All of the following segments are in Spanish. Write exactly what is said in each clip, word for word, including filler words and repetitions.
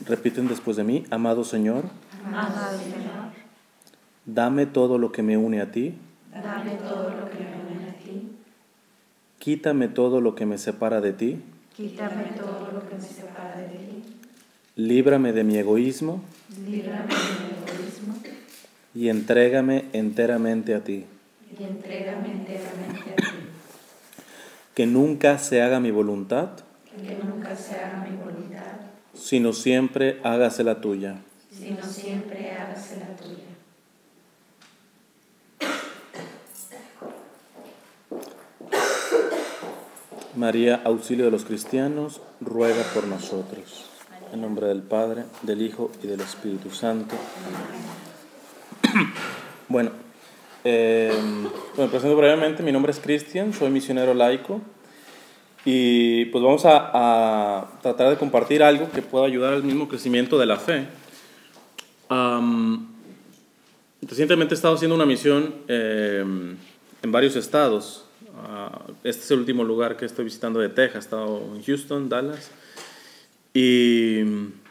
Repiten después de mí: amado Señor, Amado Señor, dame todo lo que me une a ti, dame todo lo que me une a ti, quítame todo lo que me separa de ti, quítame todo lo que me separa de ti, líbrame de mi egoísmo líbrame de mi egoísmo y entrégame enteramente a ti. y entrégame enteramente a ti, Que nunca se haga mi voluntad, que nunca se haga mi voluntad, sino siempre hágase la tuya. sino siempre hágase la tuya. María, auxilio de los cristianos, ruega por nosotros. En nombre del Padre, del Hijo y del Espíritu Santo. Amén. Bueno, eh, me presento brevemente. Mi nombre es Cristian, soy misionero laico. Y pues vamos a, a tratar de compartir algo que pueda ayudar al mismo crecimiento de la fe. Um, recientemente he estado haciendo una misión eh, en varios estados. Uh, este es el último lugar que estoy visitando de Texas. He estado en Houston, Dallas. Y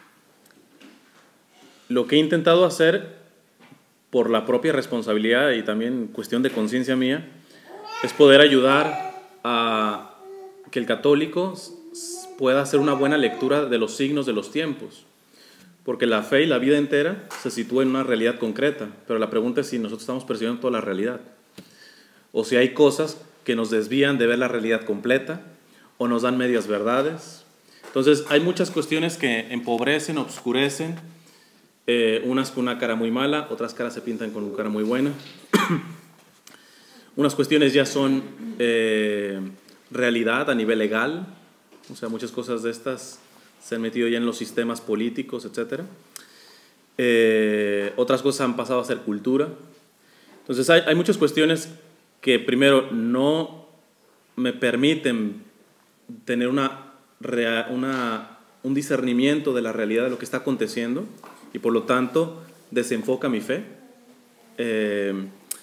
lo que he intentado hacer por la propia responsabilidad y también cuestión de conciencia mía es poder ayudar a que el católico pueda hacer una buena lectura de los signos de los tiempos, porque la fe y la vida entera se sitúa en una realidad concreta, pero la pregunta es si nosotros estamos percibiendo toda la realidad, o si hay cosas que nos desvían de ver la realidad completa, o nos dan medias verdades. Entonces hay muchas cuestiones que empobrecen, obscurecen, eh, unas con una cara muy mala, otras caras se pintan con una cara muy buena. Unas cuestiones ya son eh, realidad a nivel legal, o sea, muchas cosas de estas se han metido ya en los sistemas políticos, etcétera. Eh, otras cosas han pasado a ser cultura. Entonces hay, hay muchas cuestiones que primero no me permiten tener una, una, un discernimiento de la realidad de lo que está aconteciendo y por lo tanto desenfoca mi fe. Eh,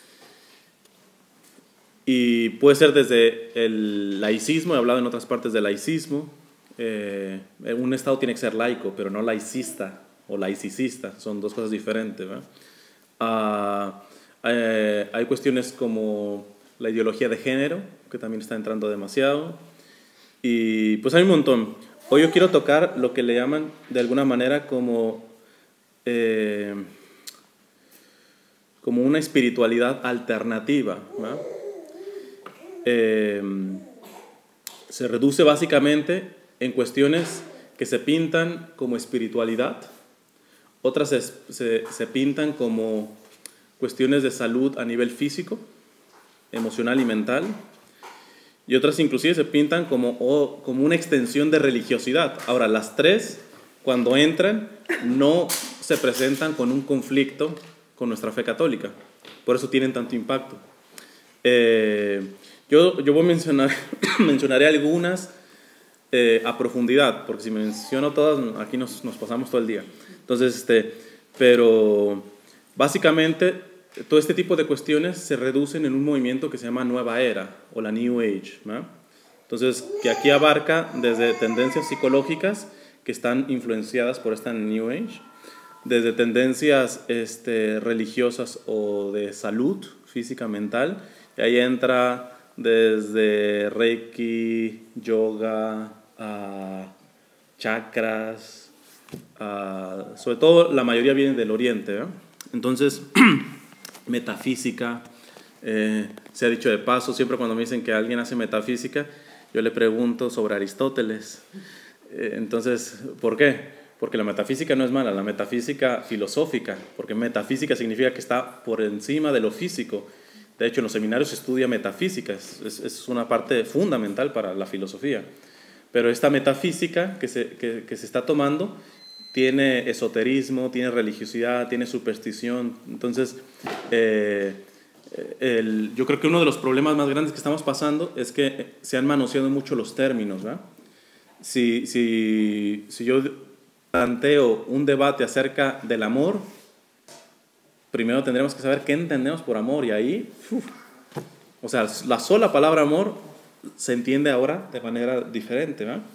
Y puede ser desde el laicismo, he hablado en otras partes del laicismo. Eh, un Estado tiene que ser laico, pero no laicista o laicicista, son dos cosas diferentes, ¿verdad? Uh, eh, hay cuestiones como la ideología de género, que también está entrando demasiado. Y pues hay un montón. Hoy yo quiero tocar lo que le llaman de alguna manera como, eh, como una espiritualidad alternativa, ¿verdad? Eh, se reduce básicamente en cuestiones que se pintan como espiritualidad, otras se, se, se pintan como cuestiones de salud a nivel físico, emocional y mental, y otras inclusive se pintan como, oh, como una extensión de religiosidad. Ahora, las tres, cuando entran, no se presentan con un conflicto con nuestra fe católica, por eso tienen tanto impacto. Eh, Yo, yo voy a mencionar, mencionaré algunas eh, a profundidad, porque si menciono todas, aquí nos, nos pasamos todo el día. Entonces, este, pero básicamente todo este tipo de cuestiones se reducen en un movimiento que se llama Nueva Era o la New Age, ¿no? Entonces, que aquí abarca desde tendencias psicológicas que están influenciadas por esta New Age, desde tendencias este, religiosas o de salud física, mental, y ahí entra desde Reiki, yoga, uh, chakras, uh, sobre todo la mayoría viene del Oriente, ¿eh? Entonces, metafísica, eh, se ha dicho de paso, siempre cuando me dicen que alguien hace metafísica, yo le pregunto sobre Aristóteles. Eh, entonces, ¿por qué? Porque la metafísica no es mala, la metafísica filosófica, porque metafísica significa que está por encima de lo físico. De hecho, en los seminarios se estudia metafísica, es, es, es una parte fundamental para la filosofía. Pero esta metafísica que se, que, que se está tomando tiene esoterismo, tiene religiosidad, tiene superstición. Entonces, eh, el, yo creo que uno de los problemas más grandes que estamos pasando es que se han manoseado mucho los términos, ¿verdad? Si, si, si yo planteo un debate acerca del amor, primero tendremos que saber qué entendemos por amor y ahí, uf, o sea, la sola palabra amor se entiende ahora de manera diferente, ¿verdad?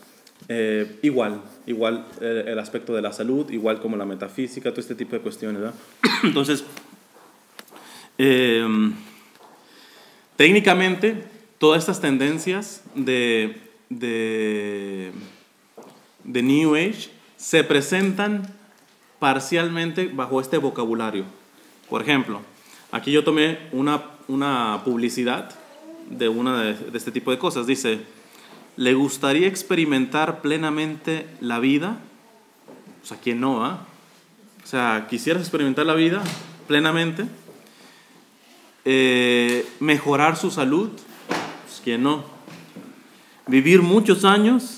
Eh, igual, igual eh, el aspecto de la salud, igual como la metafísica, todo este tipo de cuestiones, ¿verdad? Entonces, eh, técnicamente, todas estas tendencias de, de, de New Age se presentan parcialmente bajo este vocabulario. Por ejemplo, aquí yo tomé una, una publicidad de una de, de este tipo de cosas. Dice, ¿le gustaría experimentar plenamente la vida? O sea, ¿quién no? ¿Ah? O sea, ¿quisieras experimentar la vida plenamente? Eh, ¿Mejorar su salud? Pues, ¿quién no? ¿Vivir muchos años?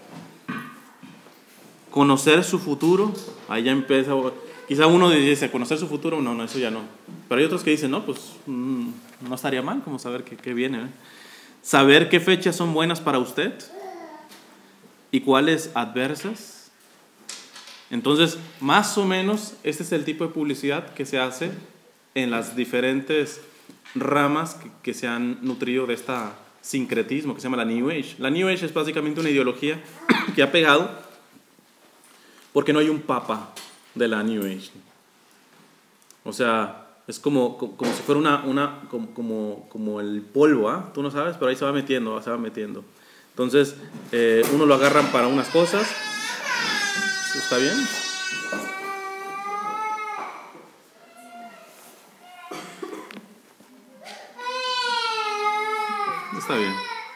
¿Conocer su futuro? Ahí ya empieza... Quizá uno dice, ¿conocer su futuro? No, no, eso ya no. Pero hay otros que dicen, no, pues mmm, no estaría mal como saber qué, qué viene. ¿eh? ¿Saber qué fechas son buenas para usted? ¿Y cuáles adversas? Entonces, más o menos, este es el tipo de publicidad que se hace en las diferentes ramas que, que se han nutrido de este sincretismo que se llama la New Age. La New Age es básicamente una ideología que ha pegado porque no hay un papa de la New Age. O sea, es como, como, como si fuera una, una como, como, como el polvo, ¿eh? Tú no sabes, pero ahí se va metiendo, se va metiendo. Entonces, eh, uno lo agarran para unas cosas. ¿Está bien? Está bien.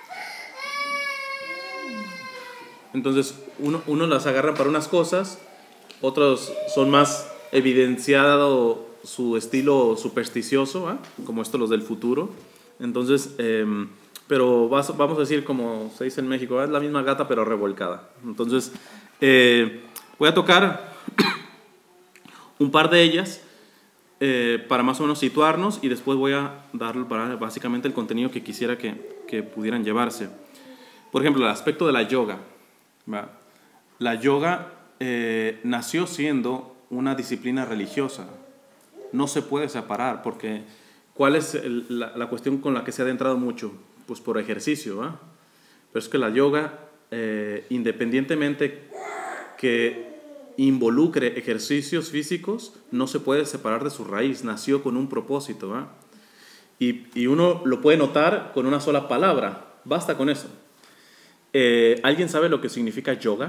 Entonces, uno, uno las agarra para unas cosas, otros son más evidenciado su estilo supersticioso, ¿eh? Como estos los del futuro. Entonces, eh, pero vas, vamos a decir, como se dice en México, es la misma gata pero revolcada. Entonces, eh, voy a tocar un par de ellas eh, para más o menos situarnos y después voy a dar básicamente el contenido que quisiera que, que pudieran llevarse. Por ejemplo, el aspecto de la yoga. ¿Va? La yoga eh, nació siendo una disciplina religiosa. No se puede separar porque ¿cuál es el, la, la cuestión con la que se ha adentrado mucho? Pues por ejercicio, ¿va? Pero es que la yoga, eh, independientemente que involucre ejercicios físicos, no se puede separar de su raíz. Nació con un propósito, ¿va? Y, y uno lo puede notar con una sola palabra. Basta con eso. Eh, ¿Alguien sabe lo que significa yoga?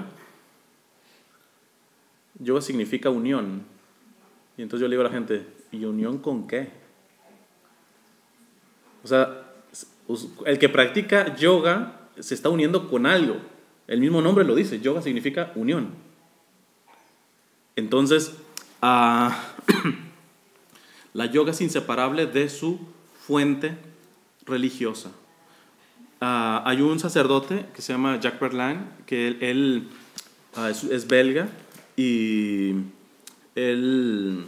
Yoga significa unión. Y entonces yo le digo a la gente, ¿y unión con qué? O sea, el que practica yoga se está uniendo con algo. El mismo nombre lo dice, yoga significa unión. Entonces, uh, la yoga es inseparable de su fuente religiosa. Uh, hay un sacerdote que se llama Jacques Berlin, que él, él uh, es, es belga y él,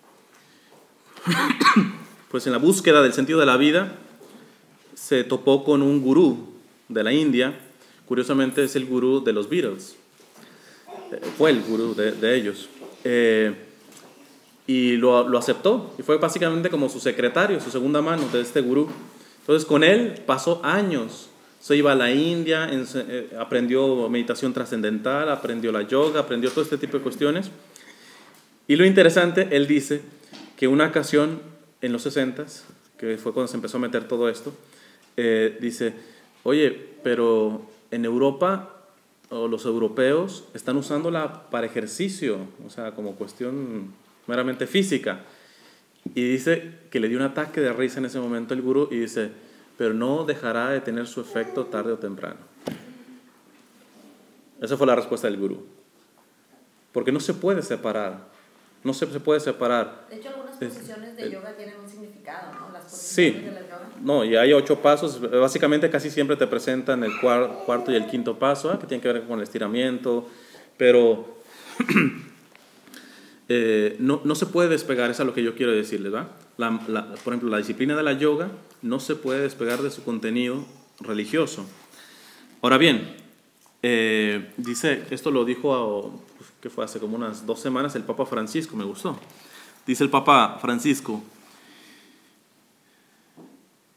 pues en la búsqueda del sentido de la vida, se topó con un gurú de la India. Curiosamente es el gurú de los Beatles, eh, fue el gurú de, de ellos. Eh, y lo, lo aceptó y fue básicamente como su secretario, su segunda mano de este gurú. Entonces con él pasó años, se iba a la India, en, eh, aprendió meditación trascendental, aprendió la yoga, aprendió todo este tipo de cuestiones. Y lo interesante, él dice que una ocasión en los sesentas, que fue cuando se empezó a meter todo esto, eh, dice, oye, pero en Europa o los europeos están usándola para ejercicio, o sea, como cuestión meramente física. Y dice que le dio un ataque de risa en ese momento el gurú y dice, pero no dejará de tener su efecto tarde o temprano. Esa fue la respuesta del gurú. Porque no se puede separar, no se, se puede separar. De hecho, algunas posiciones de yoga tienen un significado, ¿no? Las posiciones sí, de la yoga. No, y hay ocho pasos, básicamente casi siempre te presentan el cuar, cuarto y el quinto paso, ¿eh? Que tienen que ver con el estiramiento, pero eh, no, no se puede despegar, eso es lo que yo quiero decirles, ¿va? La, la, por ejemplo, la disciplina de la yoga no se puede despegar de su contenido religioso. Ahora bien, eh, dice, esto lo dijo, que fue hace como unas dos semanas, el Papa Francisco, me gustó. Dice el Papa Francisco,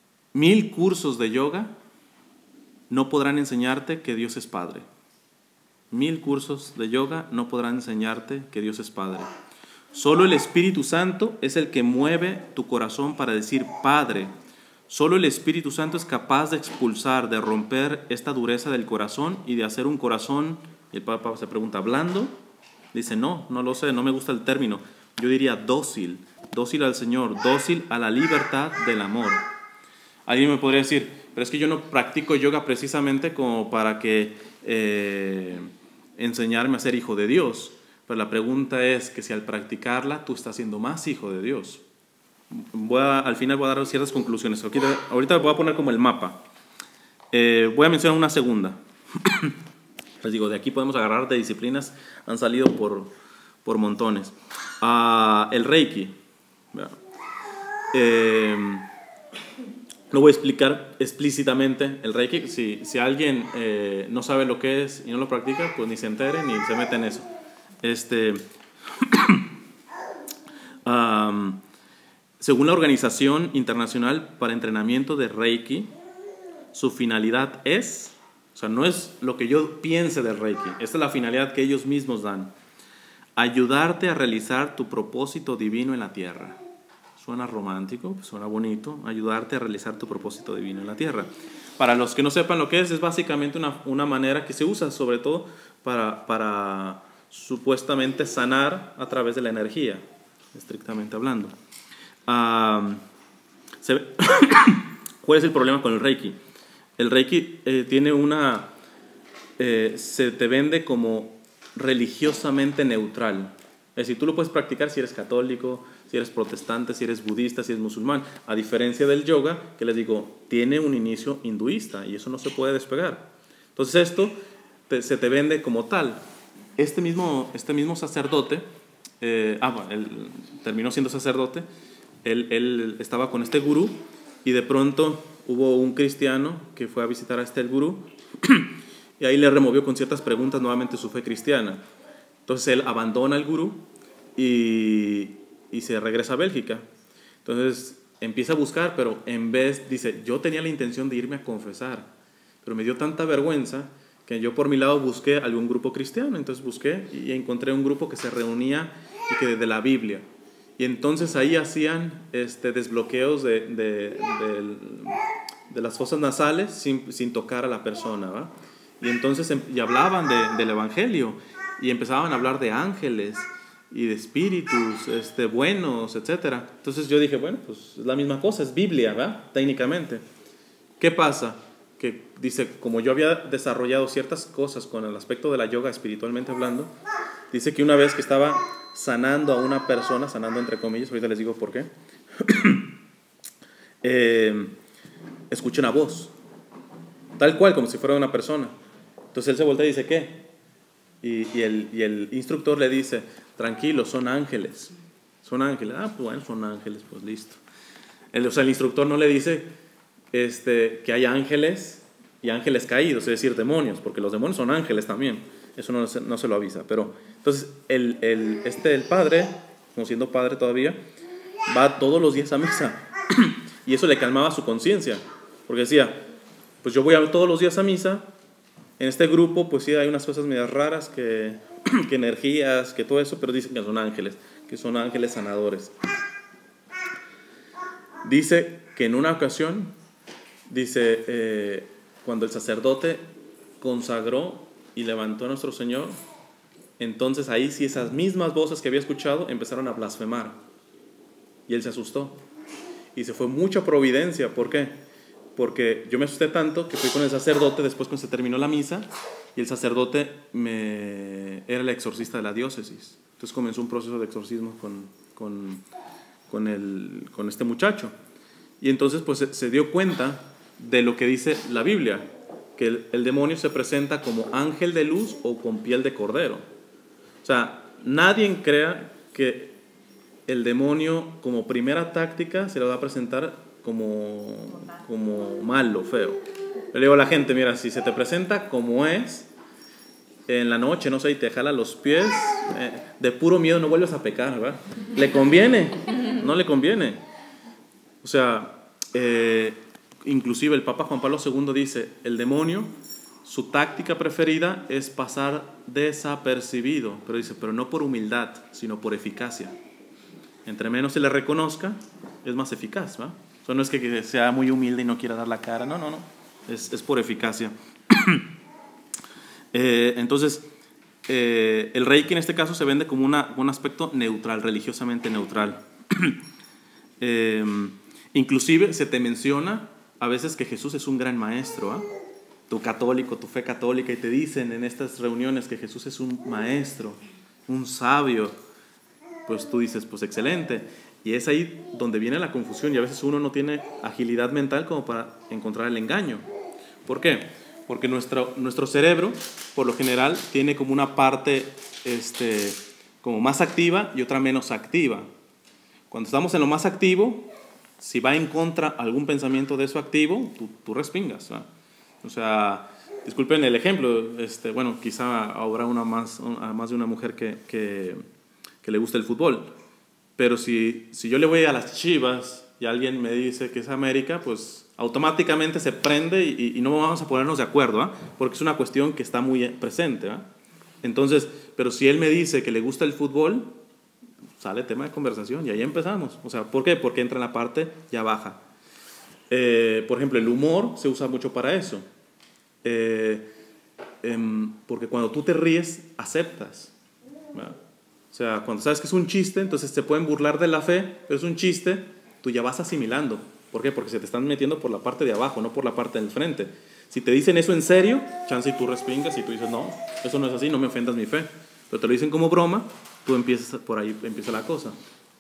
mil cursos de yoga no podrán enseñarte que Dios es Padre. mil cursos de yoga no podrán enseñarte que Dios es Padre. Solo el Espíritu Santo es el que mueve tu corazón para decir Padre. Solo el Espíritu Santo es capaz de expulsar, de romper esta dureza del corazón y de hacer un corazón, y el Papa se pregunta, ¿blando? Dice, no, no lo sé, no me gusta el término. Yo diría dócil, dócil al Señor, dócil a la libertad del amor. Alguien me podría decir, pero es que yo no practico yoga precisamente como para que eh, enseñarme a ser hijo de Dios. Pero la pregunta es que si al practicarla tú estás siendo más hijo de Dios. Voy a, al final voy a dar ciertas conclusiones. Ahorita, ahorita voy a poner como el mapa. Eh, voy a mencionar una segunda. Les digo, de aquí podemos agarrar de disciplinas, han salido por, por montones. Uh, el Reiki. Eh, no voy a explicar explícitamente el Reiki. Si, si alguien eh, no sabe lo que es y no lo practica, pues ni se entere ni se mete en eso. Este, um, según la Organización Internacional para Entrenamiento de Reiki, su finalidad es, o sea, no es lo que yo piense del Reiki, esta es la finalidad que ellos mismos dan: ayudarte a realizar tu propósito divino en la tierra. Suena romántico, suena bonito, ayudarte a realizar tu propósito divino en la tierra. Para los que no sepan lo que es, es básicamente una, una manera que se usa sobre todo para, para supuestamente sanar a través de la energía, estrictamente hablando. Uh, se, ¿Cuál es el problema con el Reiki? El Reiki eh, tiene una... Eh, se te vende como religiosamente neutral. Es decir, tú lo puedes practicar si eres católico, si eres protestante, si eres budista, si eres musulmán. A diferencia del yoga, que les digo, tiene un inicio hinduista y eso no se puede despegar. Entonces esto te, se te vende como tal. Este mismo, este mismo sacerdote, eh, ah, bueno, él terminó siendo sacerdote, él, él estaba con este gurú y de pronto hubo un cristiano que fue a visitar a este gurú y ahí le removió con ciertas preguntas nuevamente su fe cristiana. Entonces él abandona al gurú y, y se regresa a Bélgica. Entonces empieza a buscar, pero en vez, dice, yo tenía la intención de irme a confesar, pero me dio tanta vergüenza que yo por mi lado busqué algún grupo cristiano. Entonces busqué y encontré un grupo que se reunía y que de la Biblia. Y entonces ahí hacían este, desbloqueos de, de, de, de las fosas nasales sin, sin tocar a la persona, ¿va? Y entonces y hablaban de, del Evangelio y empezaban a hablar de ángeles y de espíritus este, buenos, etcétera. Entonces yo dije, bueno, pues es la misma cosa, es Biblia, ¿va? Técnicamente. ¿Qué pasa? Que dice, como yo había desarrollado ciertas cosas con el aspecto de la yoga espiritualmente hablando, dice que una vez que estaba sanando a una persona, sanando entre comillas, ahorita les digo por qué, eh, escuché una voz, tal cual, como si fuera una persona. Entonces él se voltea y dice, ¿qué? Y, y, el, y el instructor le dice, tranquilo, son ángeles. Son ángeles. Ah, pues bueno, son ángeles, pues listo. El, o sea, el instructor no le dice este, que hay ángeles y ángeles caídos, es decir, demonios, porque los demonios son ángeles también. Eso no, no se lo avisa. Pero entonces el, el, este, el padre, como siendo padre todavía, va todos los días a misa. Y eso le calmaba su conciencia, porque decía, pues yo voy a, todos los días a misa. En este grupo, pues sí, hay unas cosas medias raras, que, que energías, que todo eso, pero dicen que son ángeles, que son ángeles sanadores. Dice que en una ocasión, dice, eh, cuando el sacerdote consagró y levantó a nuestro Señor, entonces ahí sí esas mismas voces que había escuchado empezaron a blasfemar. Y él se asustó. Y se fue mucha providencia. ¿Por qué? Porque yo me asusté tanto que fui con el sacerdote después cuando se terminó la misa y el sacerdote me, era el exorcista de la diócesis. Entonces comenzó un proceso de exorcismo con, con, con, el, con este muchacho. Y entonces pues se, se dio cuenta de lo que dice la Biblia, que el, el demonio se presenta como ángel de luz o con piel de cordero. O sea, nadie crea que el demonio como primera táctica se lo va a presentar como, como malo, feo. Le digo a la gente, mira, si se te presenta como es, en la noche, no sé, y te jala los pies, eh, de puro miedo no vuelves a pecar, ¿verdad? ¿Le conviene? No le conviene. O sea, eh, inclusive el Papa Juan Pablo segundo dice, el demonio su táctica preferida es pasar desapercibido, pero dice, pero no por humildad, sino por eficacia. Entre menos se le reconozca, es más eficaz, ¿va? Eso no es que sea muy humilde y no quiera dar la cara, no, no, no, es, es por eficacia. eh, entonces, eh, el Reiki en este caso se vende como una, un aspecto neutral, religiosamente neutral. eh, inclusive se te menciona a veces que Jesús es un gran maestro, ¿eh? Tu católico, tu fe católica, y te dicen en estas reuniones que Jesús es un maestro, un sabio, pues tú dices, pues excelente. Y es ahí donde viene la confusión, y a veces uno no tiene agilidad mental como para encontrar el engaño. ¿Por qué? Porque nuestro, nuestro cerebro, por lo general, tiene como una parte este, como más activa y otra menos activa. Cuando estamos en lo más activo, si va en contra algún pensamiento de eso activo, tú, tú respingas, ¿no? O sea, disculpen el ejemplo, este, bueno, quizá habrá una más, más de una mujer que, que, que le gusta el fútbol, pero si, si yo le voy a las Chivas y alguien me dice que es América, pues automáticamente se prende y, y no vamos a ponernos de acuerdo, ¿eh? Porque es una cuestión que está muy presente, ¿eh? Entonces, pero si él me dice que le gusta el fútbol, sale tema de conversación y ahí empezamos. O sea, ¿por qué? Porque entra en la parte ya baja. Eh, por ejemplo, el humor se usa mucho para eso. Eh, eh, porque cuando tú te ríes, aceptas, ¿verdad? O sea, cuando sabes que es un chiste, entonces se pueden burlar de la fe, pero es un chiste, tú ya vas asimilando. ¿Por qué? Porque se te están metiendo por la parte de abajo, no por la parte del frente. Si te dicen eso en serio, chance y tú respingas y tú dices, no, eso no es así, no me ofendas mi fe. Pero te lo dicen como broma, tú empiezas, por ahí empieza la cosa.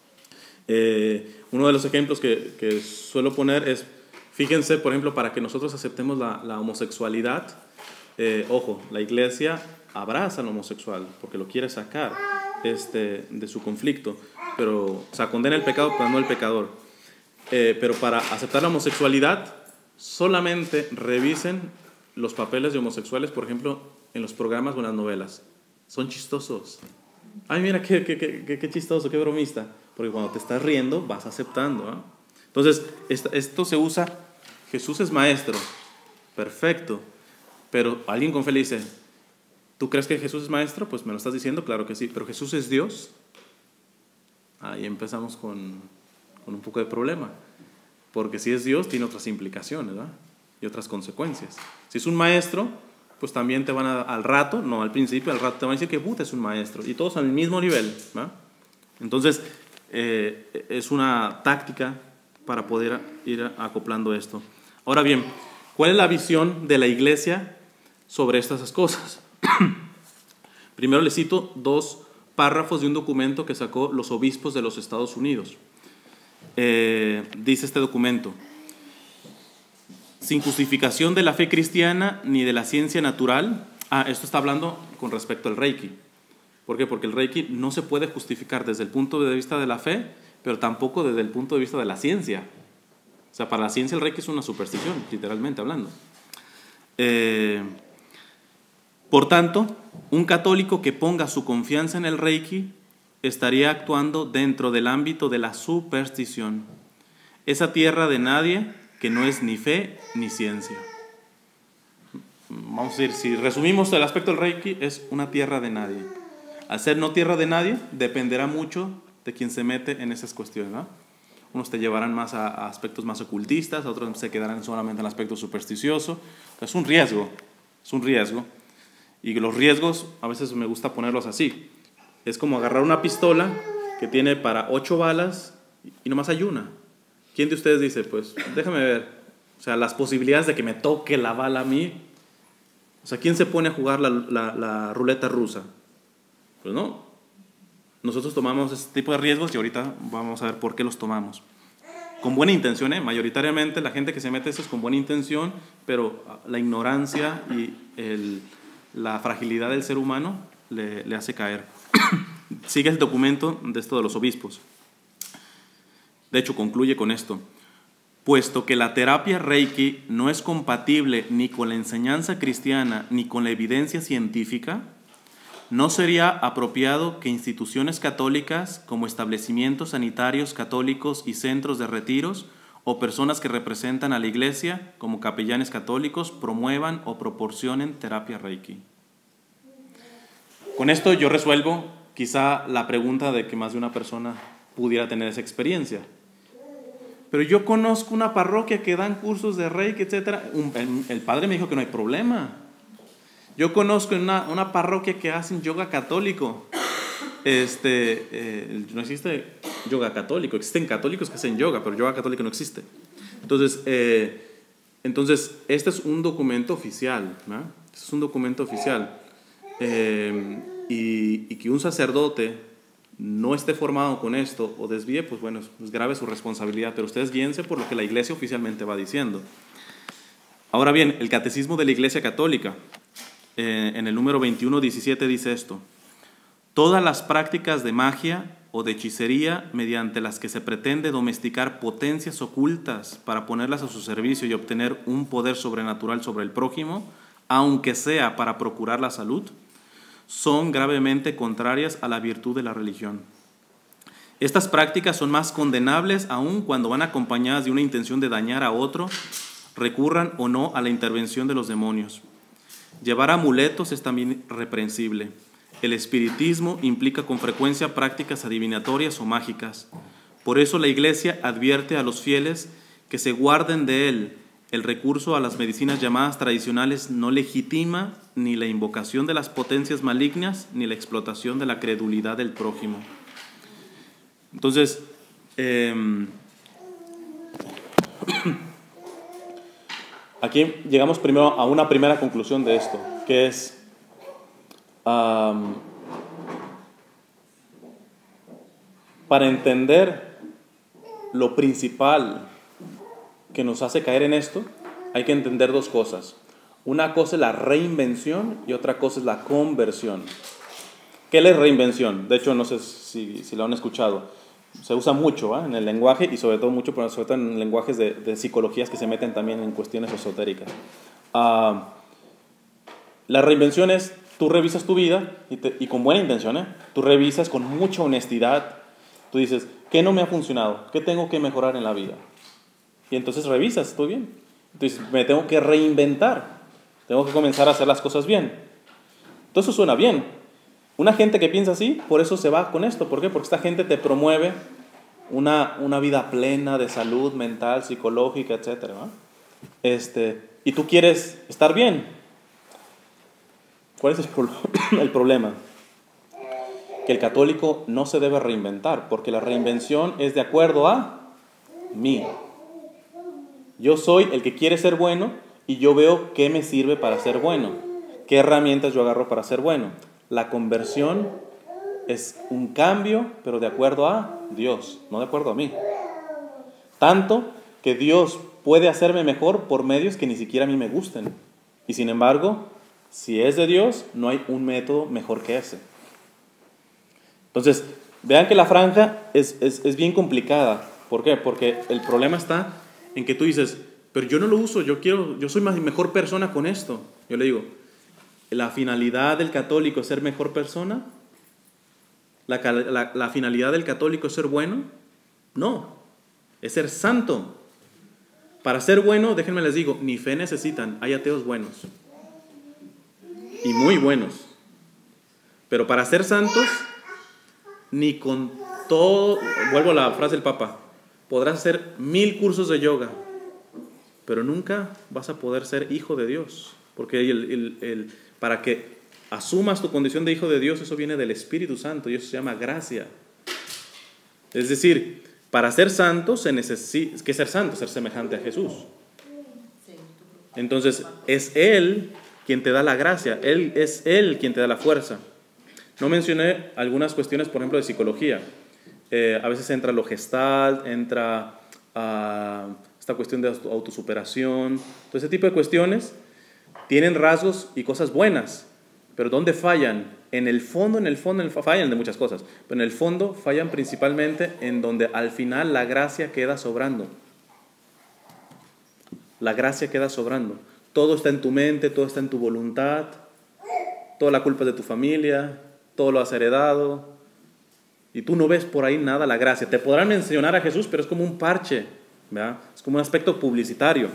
Eh, uno de los ejemplos que, que suelo poner es, fíjense, por ejemplo, para que nosotros aceptemos la, la homosexualidad, eh, ojo, la iglesia abraza al homosexual porque lo quiere sacar este, de su conflicto, pero, o sea, condena el pecado, pero no el pecador. Eh, pero para aceptar la homosexualidad, solamente revisen los papeles de homosexuales, por ejemplo, en los programas o en las novelas. Son chistosos. Ay, mira, qué, qué, qué, qué chistoso, qué bromista. Porque cuando te estás riendo, vas aceptando, ¿eh? Entonces, esto, esto se usa, Jesús es maestro, perfecto. Pero alguien con fe le dice, ¿tú crees que Jesús es maestro? Pues me lo estás diciendo, claro que sí. ¿Pero Jesús es Dios? Ahí empezamos con, con un poco de problema. Porque si es Dios, tiene otras implicaciones, ¿verdad? Y otras consecuencias. Si es un maestro, pues también te van a, al rato, no al principio, al rato te van a decir que Buda es un maestro. Y todos al mismo nivel, ¿verdad? Entonces, eh, es una táctica para poder ir acoplando esto. Ahora bien, ¿cuál es la visión de la iglesia sobre estas cosas? Primero les cito dos párrafos de un documento que sacó los obispos de los Estados Unidos. Eh, dice este documento: sin justificación de la fe cristiana ni de la ciencia natural. Ah, esto está hablando con respecto al Reiki. ¿Por qué? Porque el Reiki no se puede justificar desde el punto de vista de la fe, pero tampoco desde el punto de vista de la ciencia. O sea, para la ciencia el Reiki es una superstición, literalmente hablando. Eh, por tanto, un católico que ponga su confianza en el Reiki estaría actuando dentro del ámbito de la superstición. Esa tierra de nadie que no es ni fe ni ciencia. Vamos a decir, si resumimos el aspecto del Reiki, es una tierra de nadie. Al ser no tierra de nadie, dependerá mucho de quien se mete en esas cuestiones, ¿no? Unos te llevarán más a, a aspectos más ocultistas, otros se quedarán solamente en el aspecto supersticioso. Es un riesgo, es un riesgo. Y los riesgos, a veces me gusta ponerlos así. Es como agarrar una pistola que tiene para ocho balas y nomás hay una. ¿Quién de ustedes dice, pues, déjame ver? O sea, las posibilidades de que me toque la bala a mí. O sea, ¿quién se pone a jugar la, la, la ruleta rusa? Pues no. Nosotros tomamos este tipo de riesgos y ahorita vamos a ver por qué los tomamos. Con buena intención, ¿eh? Mayoritariamente la gente que se mete eso es con buena intención, pero la ignorancia y el, la fragilidad del ser humano le, le hace caer. Sigue el documento de esto de los obispos. De hecho, concluye con esto: puesto que la terapia Reiki no es compatible ni con la enseñanza cristiana ni con la evidencia científica, no sería apropiado que instituciones católicas como establecimientos sanitarios católicos y centros de retiros o personas que representan a la iglesia como capellanes católicos promuevan o proporcionen terapia Reiki. Con esto yo resuelvo quizá la pregunta de que más de una persona pudiera tener esa experiencia. Pero yo conozco una parroquia que dan cursos de Reiki, etcétera. El, el padre me dijo que no hay problema. Yo conozco una, una parroquia que hacen yoga católico. Este, eh, no existe yoga católico, existen católicos que hacen yoga, pero yoga católico no existe. Entonces, eh, entonces este es un documento oficial, ¿no? Este es un documento oficial. Eh, y, y que un sacerdote no esté formado con esto o desvíe, pues bueno, es grave su responsabilidad, pero ustedes guíense por lo que la iglesia oficialmente va diciendo. Ahora bien, el catecismo de la Iglesia Católica, eh, en el número veintiuno diecisiete dice esto: todas las prácticas de magia o de hechicería mediante las que se pretende domesticar potencias ocultas para ponerlas a su servicio y obtener un poder sobrenatural sobre el prójimo, aunque sea para procurar la salud, son gravemente contrarias a la virtud de la religión. Estas prácticas son más condenables aún cuando van acompañadas de una intención de dañar a otro, recurran o no a la intervención de los demonios. Llevar amuletos es también reprensible. El espiritismo implica con frecuencia prácticas adivinatorias o mágicas. Por eso la Iglesia advierte a los fieles que se guarden de él. El recurso a las medicinas llamadas tradicionales no legitima ni la invocación de las potencias malignas ni la explotación de la credulidad del prójimo. Entonces, eh, aquí llegamos primero a una primera conclusión de esto, que es um, para entender lo principal que nos hace caer en esto, hay que entender dos cosas. Una cosa es la reinvención y otra cosa es la conversión. ¿Qué es la reinvención? De hecho, no sé si, si lo han escuchado. Se usa mucho ¿eh? en el lenguaje y sobre todo mucho sobre todo en lenguajes de, de psicologías que se meten también en cuestiones esotéricas. Uh, la reinvención es, tú revisas tu vida y, te, y con buena intención, ¿eh? tú revisas con mucha honestidad. Tú dices, ¿qué no me ha funcionado? ¿Qué tengo que mejorar en la vida? Y entonces revisas, ¿estoy bien? Entonces me tengo que reinventar, tengo que comenzar a hacer las cosas bien. Entonces suena bien. Una gente que piensa así, por eso se va con esto. ¿Por qué? Porque esta gente te promueve una, una vida plena de salud mental, psicológica, etcétera, ¿no? Este, y tú quieres estar bien. ¿Cuál es el, pro- el problema? Que el católico no se debe reinventar, porque la reinvención es de acuerdo a mí. Yo soy el que quiere ser bueno y yo veo qué me sirve para ser bueno, qué herramientas yo agarro para ser bueno. La conversión es un cambio, pero de acuerdo a Dios, no de acuerdo a mí. Tanto que Dios puede hacerme mejor por medios que ni siquiera a mí me gusten. Y sin embargo, si es de Dios, no hay un método mejor que ese. Entonces, vean que la franja es, es, es bien complicada. ¿Por qué? Porque el problema está en que tú dices, pero yo no lo uso, yo quiero, yo soy más mejor persona con esto. Yo le digo, ¿la finalidad del católico es ser mejor persona? ¿La, la, la finalidad del católico es ser bueno? No, es ser santo. Para ser bueno, déjenme les digo, ni fe necesitan, hay ateos buenos y muy buenos. Pero para ser santos, ni con todo, vuelvo a la frase del Papa, podrás hacer mil cursos de yoga, pero nunca vas a poder ser hijo de Dios, porque el, el, el, para que asumas tu condición de hijo de Dios, eso viene del Espíritu Santo y eso se llama gracia. Es decir, para ser santo se necesita, ¿qué es ser santo? Ser semejante a Jesús. Entonces es Él quien te da la gracia, Él es Él quien te da la fuerza. No mencioné algunas cuestiones, por ejemplo, de psicología. Eh, a veces entra lo gestal, entra uh, esta cuestión de autosuperación. Todo ese tipo de cuestiones tienen rasgos y cosas buenas, pero ¿dónde fallan? En el fondo, en el fondo, en el, fallan de muchas cosas, pero en el fondo fallan principalmente en donde al final la gracia queda sobrando. La gracia queda sobrando. Todo está en tu mente, todo está en tu voluntad, toda la culpa es de tu familia, todo lo has heredado. Y tú no ves por ahí nada la gracia. Te podrán mencionar a Jesús, pero es como un parche. ¿verdad? Es como un aspecto publicitario.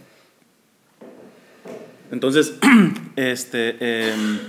Entonces, este, eh,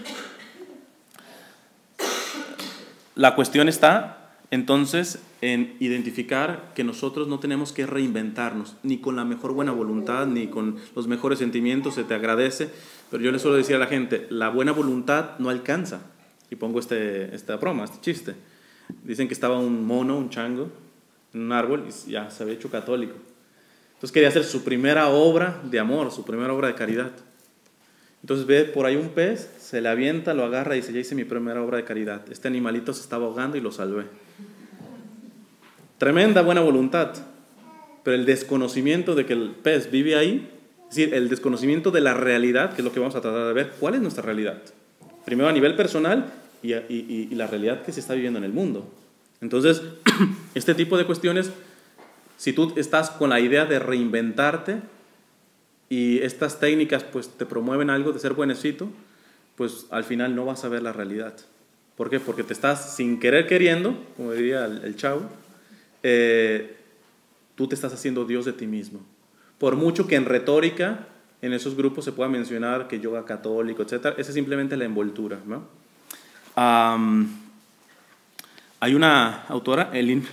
la cuestión está entonces en identificar que nosotros no tenemos que reinventarnos, ni con la mejor buena voluntad, ni con los mejores sentimientos, se te agradece, pero yo le suelo decir a la gente, la buena voluntad no alcanza. Y pongo este, esta broma, este chiste. Dicen que estaba un mono, un chango, en un árbol y ya se había hecho católico. Entonces quería hacer su primera obra de amor, su primera obra de caridad. Entonces ve por ahí un pez, se le avienta, lo agarra y dice, ya hice mi primera obra de caridad. Este animalito se estaba ahogando y lo salvé. Tremenda buena voluntad, pero el desconocimiento de que el pez vive ahí, es decir, el desconocimiento de la realidad, que es lo que vamos a tratar de ver, ¿cuál es nuestra realidad? Primero a nivel personal y, y, y la realidad que se está viviendo en el mundo. Entonces, este tipo de cuestiones, si tú estás con la idea de reinventarte y estas técnicas pues te promueven algo de ser buenecito, pues al final no vas a ver la realidad. ¿Por qué? Porque te estás sin querer queriendo, como diría el, el chavo, eh, tú te estás haciendo Dios de ti mismo. Por mucho que en retórica, en esos grupos se pueda mencionar que yoga católico, etcétera, esa es simplemente la envoltura, ¿no? Um, hay una autora, Ellen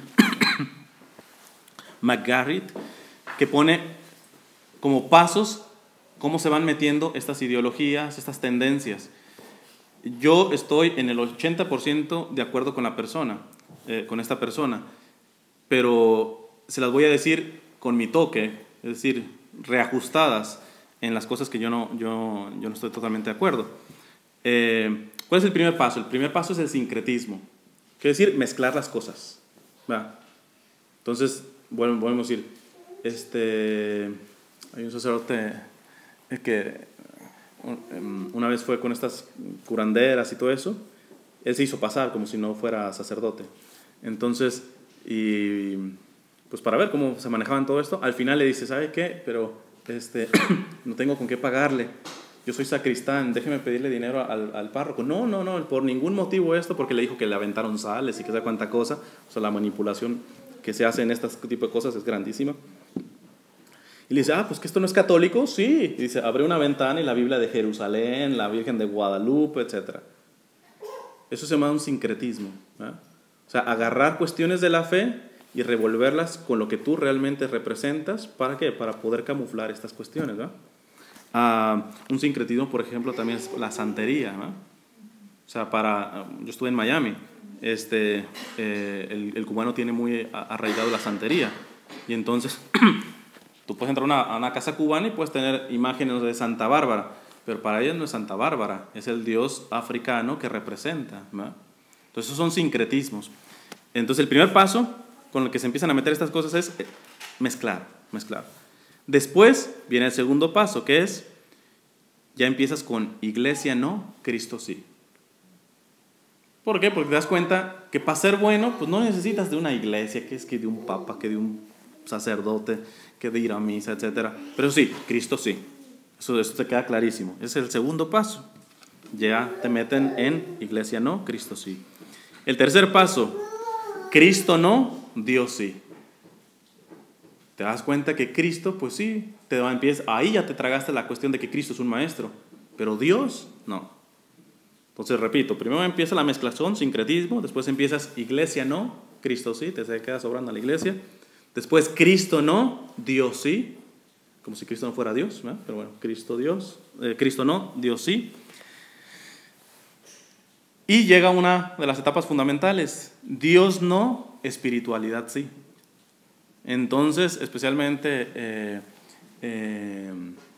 McGarrett, que pone como pasos cómo se van metiendo estas ideologías, estas tendencias. Yo estoy en el ochenta por ciento de acuerdo con la persona, eh, con esta persona, pero se las voy a decir con mi toque, es decir, reajustadas en las cosas que yo no, yo, yo no estoy totalmente de acuerdo. Eh, ¿Cuál es el primer paso? El primer paso es el sincretismo, quiere decir mezclar las cosas. ¿Va? Entonces, bueno, podemos decir, este, hay un sacerdote que una vez fue con estas curanderas y todo eso, él se hizo pasar como si no fuera sacerdote. Entonces, y pues para ver cómo se manejaban todo esto, al final le dice, ¿sabe qué? Pero este, no tengo con qué pagarle. Yo soy sacristán, déjeme pedirle dinero al, al párroco. No, no, no, por ningún motivo esto, porque le dijo que le aventaron sales y que sabe cuánta cosa. O sea, la manipulación que se hace en este tipo de cosas es grandísima. Y le dice, ah, pues que esto no es católico. Sí. Y dice, abre una ventana y la Biblia de Jerusalén, la Virgen de Guadalupe, etcétera. Eso se llama un sincretismo, ¿eh? O sea, agarrar cuestiones de la fe y revolverlas con lo que tú realmente representas. ¿Para qué? Para poder camuflar estas cuestiones, ¿no? Uh, un sincretismo, por ejemplo, también es la santería, ¿no? O sea, para, yo estuve en Miami, este, eh, el, el cubano tiene muy arraigado la santería, y entonces tú puedes entrar a una, a una casa cubana y puedes tener imágenes de Santa Bárbara, pero para ellos no es Santa Bárbara, es el dios africano que representa, ¿no? Entonces esos son sincretismos. Entonces el primer paso con el que se empiezan a meter estas cosas es mezclar, mezclar. Después viene el segundo paso, que es, ya empiezas con iglesia no, Cristo sí. ¿Por qué? Porque te das cuenta que para ser bueno, pues no necesitas de una iglesia, que es que de un papa, que de un sacerdote, que de ir a misa, etcétera. Pero sí, Cristo sí. Eso, eso te queda clarísimo. Ese es el segundo paso. Ya te meten en iglesia no, Cristo sí. El tercer paso, Cristo no, Dios sí. Te das cuenta que Cristo, pues sí, te va, empieza, ahí ya te tragaste la cuestión de que Cristo es un maestro, pero Dios no. Entonces repito, primero empieza la mezclación, sincretismo, después empiezas iglesia no, Cristo sí, te queda sobrando la iglesia, después Cristo no, Dios sí, como si Cristo no fuera Dios, ¿no? Pero bueno, Cristo Dios, eh, Cristo no, Dios sí. Y llega una de las etapas fundamentales, Dios no, espiritualidad sí. Entonces, especialmente eh, eh,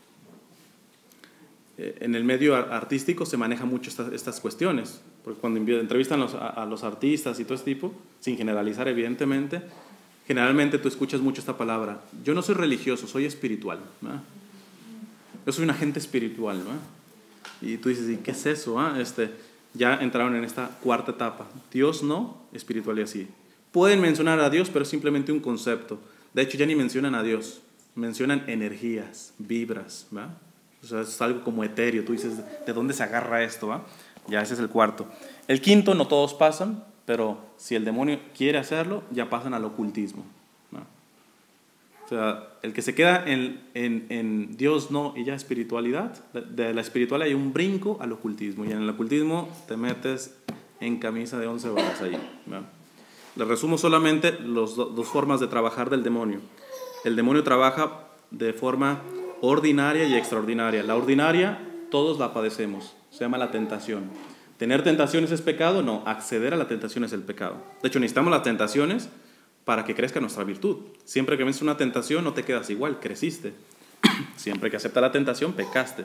en el medio artístico se maneja mucho estas, estas cuestiones, porque cuando entrevistan los, a, a los artistas y todo este tipo, sin generalizar evidentemente, generalmente tú escuchas mucho esta palabra, yo no soy religioso, soy espiritual, ¿no? Yo soy un agente espiritual, ¿no? Y tú dices, ¿y qué es eso? ¿Ah? Este, ya entraron en esta cuarta etapa, Dios no, espiritualidad sí. Pueden mencionar a Dios, pero es simplemente un concepto. De hecho, ya ni mencionan a Dios. Mencionan energías, vibras, ¿va? O sea, es algo como etéreo. Tú dices, ¿de dónde se agarra esto? ¿Va? Ya ese es el cuarto. El quinto, no todos pasan, pero si el demonio quiere hacerlo, ya pasan al ocultismo, ¿va? O sea, el que se queda en, en, en Dios no y ya espiritualidad, de la espiritualidad hay un brinco al ocultismo, y en el ocultismo te metes en camisa de once varas ahí, ¿no? Le resumo solamente las do, dos formas de trabajar del demonio. El demonio trabaja de forma ordinaria y extraordinaria. La ordinaria todos la padecemos, se llama la tentación. ¿Tener tentaciones es pecado? No, acceder a la tentación es el pecado. De hecho, necesitamos las tentaciones para que crezca nuestra virtud. Siempre que vences una tentación no te quedas igual, creciste. Siempre que aceptas la tentación, pecaste.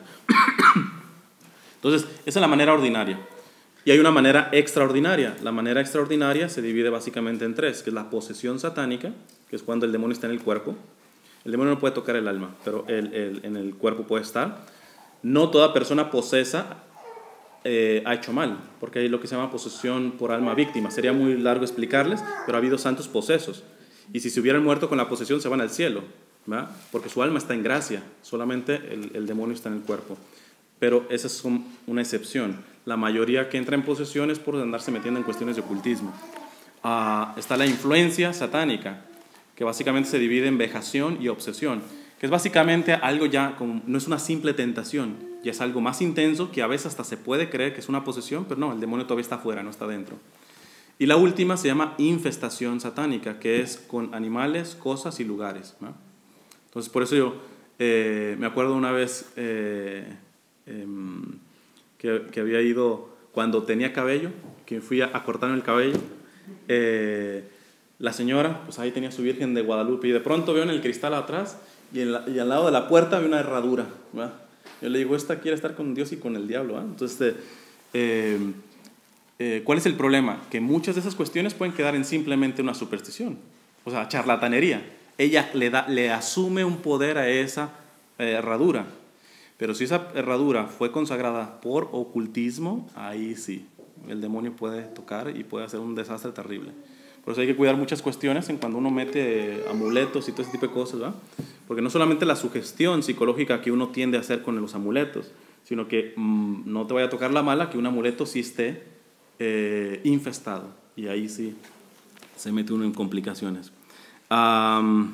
Entonces, esa es la manera ordinaria. Y hay una manera extraordinaria. La manera extraordinaria se divide básicamente en tres, que es la posesión satánica, que es cuando el demonio está en el cuerpo. El demonio no puede tocar el alma, pero el, el, en el cuerpo puede estar. No toda persona posesa eh, ha hecho mal, porque hay lo que se llama posesión por alma víctima. Sería muy largo explicarles, pero ha habido santos posesos. Y si se hubieran muerto con la posesión, se van al cielo, ¿verdad? Porque su alma está en gracia, solamente el, el demonio está en el cuerpo. Pero esa es un, una excepción. La mayoría que entra en posesión es por andarse metiendo en cuestiones de ocultismo. Uh, está la influencia satánica, que básicamente se divide en vejación y obsesión, que es básicamente algo ya, como, no es una simple tentación, ya es algo más intenso que a veces hasta se puede creer que es una posesión, pero no, el demonio todavía está afuera, no está dentro. Y la última se llama infestación satánica, que es con animales, cosas y lugares, ¿no? Entonces, por eso yo eh, me acuerdo una vez eh, eh, que, que había ido, cuando tenía cabello, que fui a, a cortarme el cabello, eh, la señora, pues ahí tenía su Virgen de Guadalupe, y de pronto veo en el cristal atrás, y, en la, y al lado de la puerta había una herradura, ¿verdad? Yo le digo, esta quiere estar con Dios y con el diablo, ¿verdad? Entonces, eh, eh, ¿cuál es el problema? Que muchas de esas cuestiones pueden quedar en simplemente una superstición, o sea, charlatanería. Ella le, da, le asume un poder a esa eh, herradura, pero si esa herradura fue consagrada por ocultismo, ahí sí, el demonio puede tocar y puede hacer un desastre terrible. Por eso hay que cuidar muchas cuestiones en cuando uno mete amuletos y todo ese tipo de cosas, ¿verdad? Porque no solamente la sugestión psicológica que uno tiende a hacer con los amuletos, sino que mmm, no te vaya a tocar la mala que un amuleto sí esté eh, infestado, y ahí sí se mete uno en complicaciones. Um,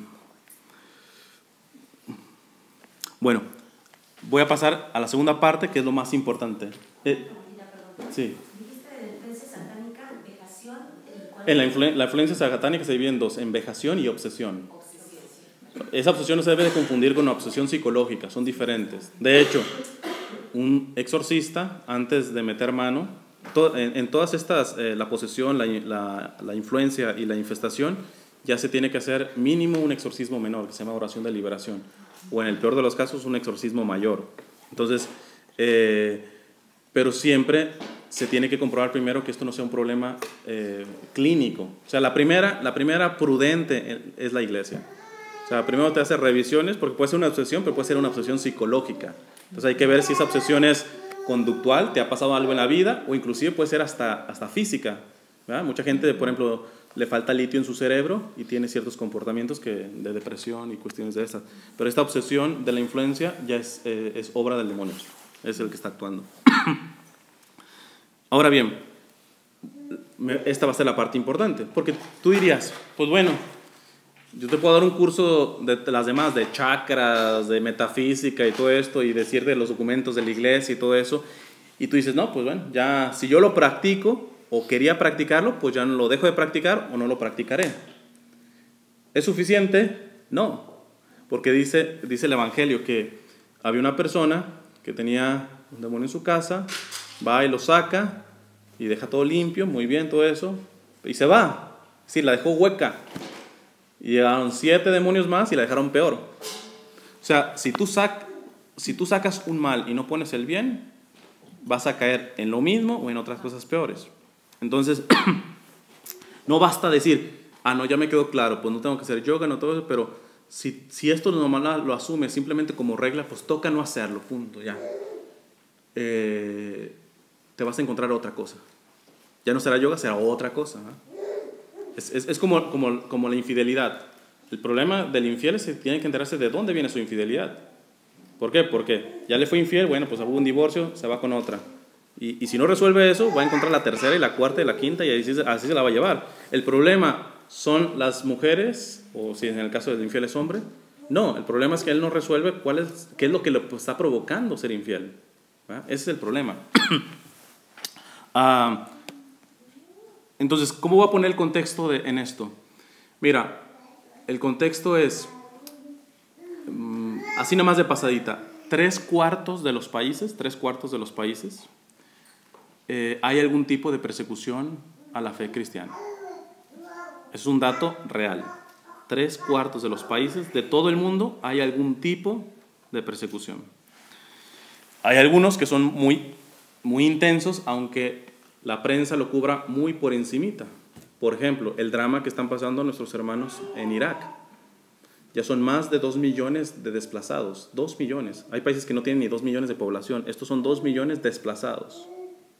bueno, voy a pasar a la segunda parte, que es lo más importante. Eh, sí. En la, influ la influencia satánica se divide en dos, en vejación y obsesión. Esa obsesión no se debe de confundir con una obsesión psicológica, son diferentes. De hecho, un exorcista, antes de meter mano, to en, en todas estas, eh, la posesión, la, la, la influencia y la infestación, ya se tiene que hacer mínimo un exorcismo menor, que se llama oración de liberación, o en el peor de los casos, un exorcismo mayor. Entonces, eh, pero siempre se tiene que comprobar primero que esto no sea un problema eh, clínico. O sea, la primera, la primera prudente es la iglesia. O sea, primero te hace revisiones, porque puede ser una obsesión, pero puede ser una obsesión psicológica. Entonces hay que ver si esa obsesión es conductual, te ha pasado algo en la vida, o inclusive puede ser hasta, hasta física, ¿verdad? Mucha gente, por ejemplo, le falta litio en su cerebro y tiene ciertos comportamientos que, de depresión y cuestiones de esas. Pero esta obsesión de la influencia ya es, eh, es obra del demonio, es el que está actuando. Ahora bien, esta va a ser la parte importante, porque tú dirías, pues bueno, yo te puedo dar un curso de las demás, de chakras, de metafísica y todo esto, y decirte los documentos de la iglesia y todo eso, y tú dices, no, pues bueno, ya si yo lo practico, o quería practicarlo, pues ya no lo dejo de practicar o no lo practicaré. ¿Es suficiente? No, porque dice, dice el Evangelio que había una persona que tenía un demonio en su casa, va y lo saca y deja todo limpio, muy bien todo eso, y se va. Sí, la dejó hueca. Y llegaron siete demonios más y la dejaron peor. O sea, si tú, sac, si tú sacas un mal y no pones el bien, vas a caer en lo mismo o en otras cosas peores. Entonces, no basta decir, ah, no, ya me quedó claro, pues no tengo que hacer yoga, no todo eso, pero si, si esto normal lo asumes simplemente como regla, pues toca no hacerlo, punto, ya. Eh, te vas a encontrar otra cosa. Ya no será yoga, será otra cosa, ¿eh? Es, es, es como, como, como la infidelidad. El problema del infiel es que tiene que enterarse de dónde viene su infidelidad. ¿Por qué? Porque ya le fue infiel, bueno, pues hubo un divorcio, se va con otra. Y, y si no resuelve eso, va a encontrar la tercera y la cuarta y la quinta, y así, así se la va a llevar. El problema ¿son las mujeres? O si en el caso del infiel es hombre. No, el problema es que él no resuelve cuál es, qué es lo que lo está provocando ser infiel. ¿verdad? Ese es el problema. ah, entonces, ¿cómo voy a poner el contexto de, en esto? Mira, el contexto es, um, así nomás de pasadita, tres cuartos de los países, tres cuartos de los países, eh, hay algún tipo de persecución a la fe cristiana. Es un dato real. Tres cuartos de los países de todo el mundo hay algún tipo de persecución. Hay algunos que son muy, muy intensos, aunque la prensa lo cubra muy por encimita. Por ejemplo, el drama que están pasando nuestros hermanos en Irak. Ya son más de dos millones de desplazados. Dos millones. Hay países que no tienen ni dos millones de población. Estos son dos millones desplazados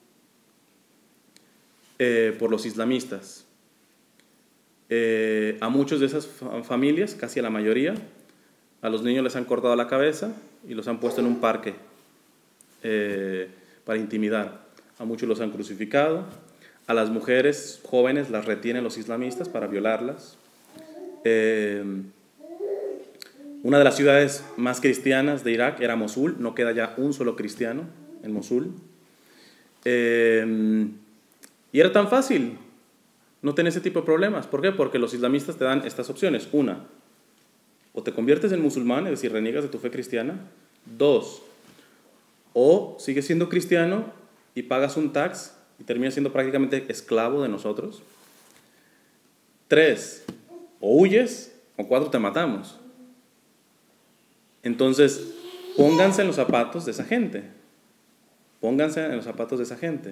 eh, por los islamistas. Eh, a muchos de esas familias, casi a la mayoría, a los niños les han cortado la cabeza y los han puesto en un parque eh, para intimidar. A muchos los han crucificado. A las mujeres jóvenes las retienen los islamistas para violarlas. Eh, una de las ciudades más cristianas de Irak era Mosul. No queda ya un solo cristiano en Mosul. Eh, y era tan fácil no tener ese tipo de problemas. ¿Por qué? Porque los islamistas te dan estas opciones. Una, o te conviertes en musulmán, es decir, reniegas de tu fe cristiana. Dos, o sigues siendo cristiano y pagas un tax y terminas siendo prácticamente esclavo de nosotros. Tres, o huyes, o cuatro, te matamos. Entonces, pónganse en los zapatos de esa gente. Pónganse en los zapatos de esa gente.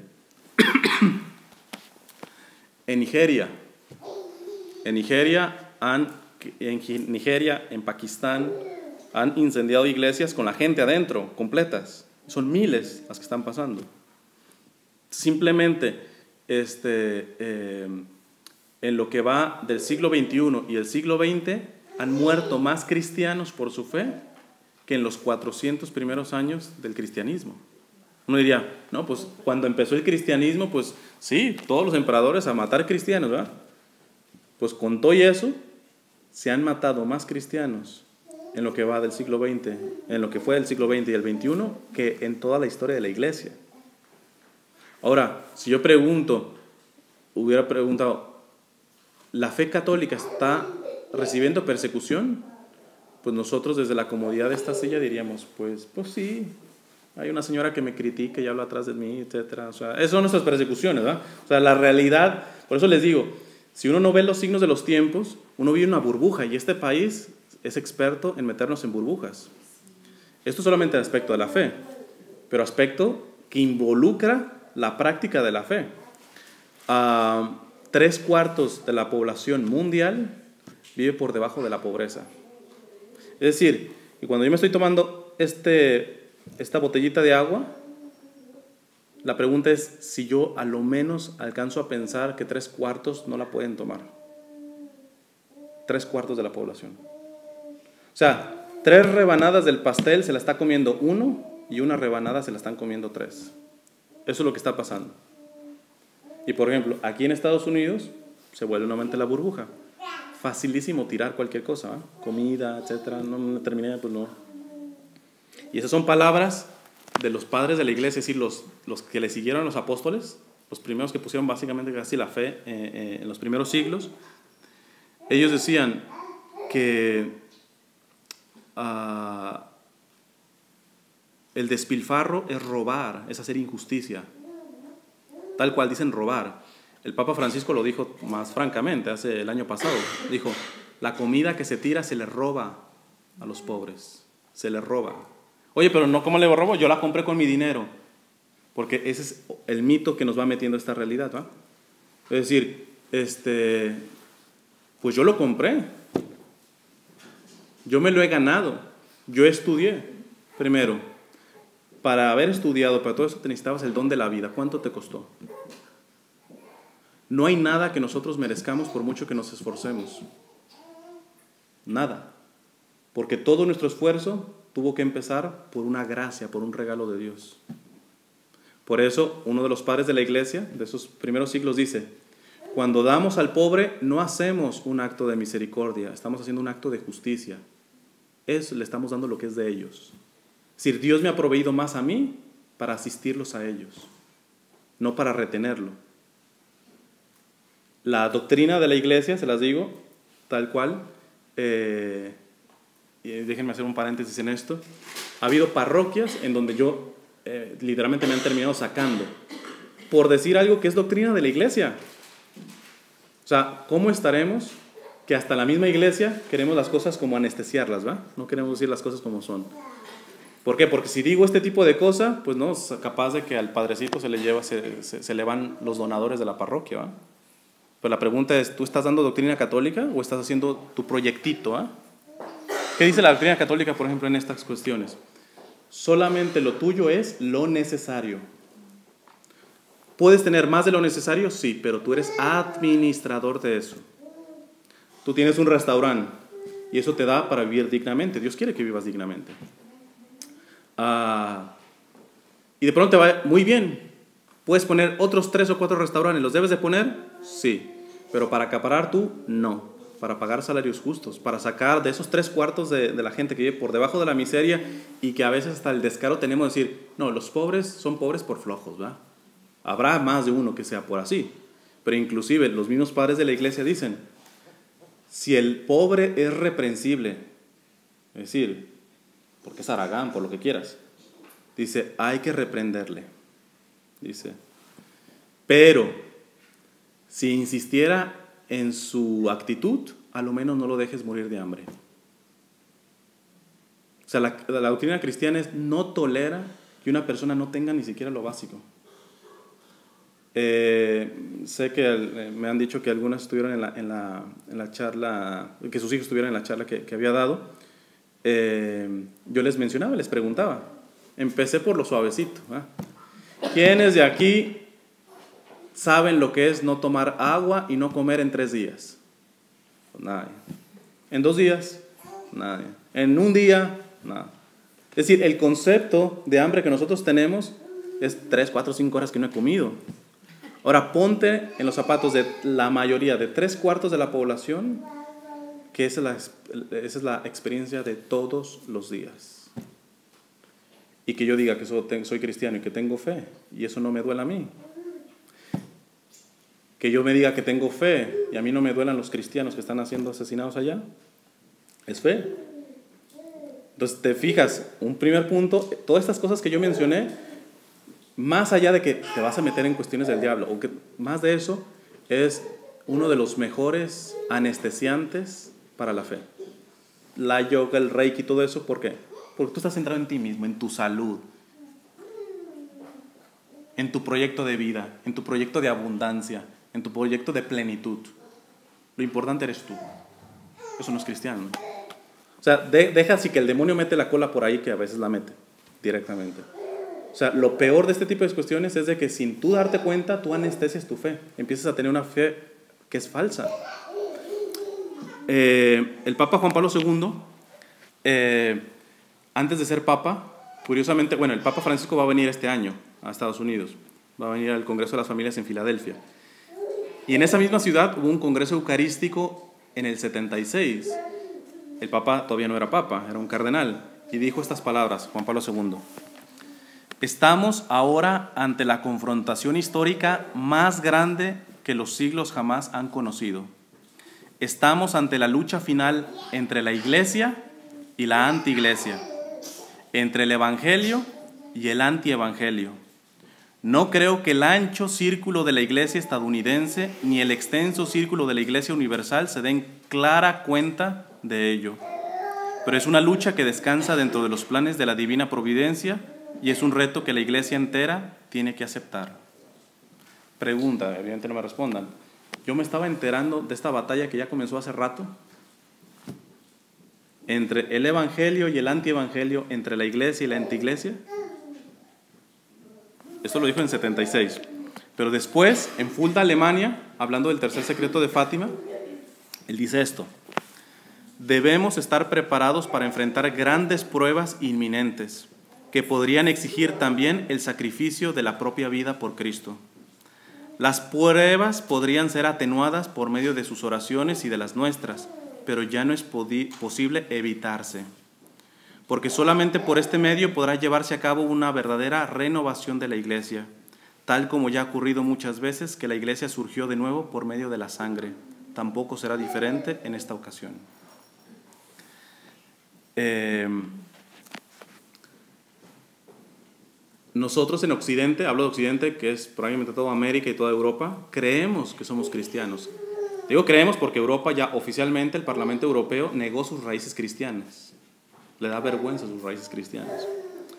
En Nigeria, en Nigeria, han, en Nigeria, en Pakistán, han incendiado iglesias con la gente adentro, completas. Son miles las que están pasando. Simplemente, este, eh, en lo que va del siglo veintiuno y el siglo veinte, han muerto más cristianos por su fe que en los cuatrocientos primeros años del cristianismo. Uno diría, no, pues cuando empezó el cristianismo, pues sí, todos los emperadores a matar cristianos, ¿verdad? Pues con todo y eso, se han matado más cristianos en lo que va del siglo veinte, en lo que fue del siglo veinte y el veintiuno, que en toda la historia de la iglesia. Ahora, si yo pregunto, hubiera preguntado, ¿la fe católica está recibiendo persecución? Pues nosotros desde la comodidad de esta silla diríamos, pues, pues sí. Hay una señora que me critica y habla atrás de mí, etcétera. O sea, esas son nuestras persecuciones, ¿verdad? O sea, la realidad, por eso les digo, si uno no ve los signos de los tiempos, uno vive en una burbuja y este país es experto en meternos en burbujas. Esto solamente es aspecto de la fe, pero aspecto que involucra la práctica de la fe. Uh, tres cuartos de la población mundial vive por debajo de la pobreza. Es decir, que cuando yo me estoy tomando este... esta botellita de agua, la pregunta es si yo a lo menos alcanzo a pensar que tres cuartos no la pueden tomar. Tres cuartos de la población. O sea, tres rebanadas del pastel se la está comiendo uno y una rebanada se la están comiendo tres. Eso es lo que está pasando. Y por ejemplo, aquí en Estados Unidos se vuelve nuevamente la burbuja. Facilísimo tirar cualquier cosa, ¿eh? Comida, etcétera. No me terminé, pues no. Y esas son palabras de los padres de la iglesia, es decir, los, los que le siguieron a los apóstoles, los primeros que pusieron básicamente casi la fe eh, eh, en los primeros siglos. Ellos decían que uh, el despilfarro es robar, es hacer injusticia. Tal cual dicen robar. El Papa Francisco lo dijo más francamente hace el año pasado. Dijo, la comida que se tira se le roba a los pobres. Se le roba. Oye, pero no, ¿cómo le robo? Yo la compré con mi dinero. Porque ese es el mito que nos va metiendo esta realidad, ¿va? Es decir, este, pues yo lo compré. Yo me lo he ganado. Yo estudié. Primero, para haber estudiado, para todo eso te necesitabas el don de la vida. ¿Cuánto te costó? No hay nada que nosotros merezcamos por mucho que nos esforcemos. Nada. Porque todo nuestro esfuerzo tuvo que empezar por una gracia, por un regalo de Dios. Por eso, uno de los padres de la iglesia, de esos primeros siglos, dice, Cuando damos al pobre, no hacemos un acto de misericordia, estamos haciendo un acto de justicia. Eso le estamos dando lo que es de ellos. Es decir, Dios me ha proveído más a mí para asistirlos a ellos, no para retenerlo. La doctrina de la iglesia, se las digo, tal cual, eh, y déjenme hacer un paréntesis en esto, ha habido parroquias en donde yo eh, literalmente me han terminado sacando por decir algo que es doctrina de la iglesia. O sea, ¿cómo estaremos que hasta la misma iglesia queremos las cosas como anestesiarlas, ¿va? No queremos decir las cosas como son. ¿Por qué? Porque si digo este tipo de cosa, pues no, es capaz de que al padrecito se le lleva, se, se, se le van los donadores de la parroquia, ¿va? Pues la pregunta es, ¿tú estás dando doctrina católica o estás haciendo tu proyectito, ¿ah? ¿Qué dice la doctrina católica, por ejemplo, en estas cuestiones? Solamente lo tuyo es lo necesario. ¿Puedes tener más de lo necesario? Sí, pero tú eres administrador de eso. Tú tienes un restaurante y eso te da para vivir dignamente. Dios quiere que vivas dignamente. Ah, y de pronto te va muy bien. ¿Puedes poner otros tres o cuatro restaurantes? ¿Los debes de poner? Sí. Pero para acaparar tú, no. Para pagar salarios justos, para sacar de esos tres cuartos de, de la gente que vive por debajo de la miseria y que a veces hasta el descaro tenemos que decir, no, los pobres son pobres por flojos, ¿va? Habrá más de uno que sea por así. Pero inclusive los mismos padres de la iglesia dicen, si el pobre es reprensible, es decir, porque es haragán, por lo que quieras, dice, hay que reprenderle. Dice, pero si insistiera en su actitud, a lo menos no lo dejes morir de hambre. O sea, la, la doctrina cristiana es no tolera que una persona no tenga ni siquiera lo básico. Eh, sé que eh, me han dicho que algunos estuvieron en la, en la, en la charla, que sus hijos estuvieron en la charla que, que había dado. Eh, yo les mencionaba, les preguntaba. Empecé por lo suavecito, ¿eh? ¿Quiénes de aquí saben lo que es no tomar agua y no comer en tres días? Pues nadie. ¿En dos días? Nadie. ¿En un día? Nada. Es decir, el concepto de hambre que nosotros tenemos es tres, cuatro, cinco horas que no he comido. Ahora ponte en los zapatos de la mayoría, de tres cuartos de la población, que esa es la, esa es la experiencia de todos los días. Y que yo diga que soy cristiano y que tengo fe, y eso no me duele a mí. Que yo me diga que tengo fe y a mí no me duelan los cristianos que están siendo asesinados allá, es fe. Entonces te fijas, un primer punto, todas estas cosas que yo mencioné, más allá de que te vas a meter en cuestiones del diablo, o que más de eso, es uno de los mejores anestesiantes para la fe. La yoga, el reiki, todo eso, ¿por qué? Porque tú estás centrado en ti mismo, en tu salud, en tu proyecto de vida, en tu proyecto de abundancia, en tu proyecto de plenitud. Lo importante eres tú. Eso no es cristiano. O sea, de, deja así que el demonio mete la cola por ahí, que a veces la mete directamente. O sea, lo peor de este tipo de cuestiones es de que sin tú darte cuenta, tú anestesias tu fe. Empiezas a tener una fe que es falsa. Eh, el Papa Juan Pablo segundo, eh, antes de ser Papa, curiosamente, bueno, el Papa Francisco va a venir este año a Estados Unidos. Va a venir al Congreso de las Familias en Filadelfia. Y en esa misma ciudad hubo un congreso eucarístico en el setenta y seis. El Papa todavía no era Papa, era un cardenal. Y dijo estas palabras, Juan Pablo segundo. Estamos ahora ante la confrontación histórica más grande que los siglos jamás han conocido. Estamos ante la lucha final entre la iglesia y la antiiglesia, entre el evangelio y el antievangelio. No creo que el ancho círculo de la iglesia estadounidense ni el extenso círculo de la iglesia universal se den clara cuenta de ello. Pero es una lucha que descansa dentro de los planes de la divina providencia y es un reto que la iglesia entera tiene que aceptar. Pregunta, evidentemente no me respondan. Yo me estaba enterando de esta batalla que ya comenzó hace rato entre el evangelio y el antievangelio, entre la iglesia y la antiiglesia. Esto lo dijo en setenta y seis. Pero después, en Fulda, Alemania, hablando del tercer secreto de Fátima, él dice esto: debemos estar preparados para enfrentar grandes pruebas inminentes que podrían exigir también el sacrificio de la propia vida por Cristo. Las pruebas podrían ser atenuadas por medio de sus oraciones y de las nuestras, pero ya no es posible evitarse, porque solamente por este medio podrá llevarse a cabo una verdadera renovación de la iglesia, tal como ya ha ocurrido muchas veces que la iglesia surgió de nuevo por medio de la sangre. Tampoco será diferente en esta ocasión. Eh, nosotros en Occidente, hablo de Occidente, que es probablemente toda América y toda Europa, creemos que somos cristianos. Digo creemos porque Europa ya oficialmente, el Parlamento Europeo negó sus raíces cristianas. Le da vergüenza sus raíces cristianas.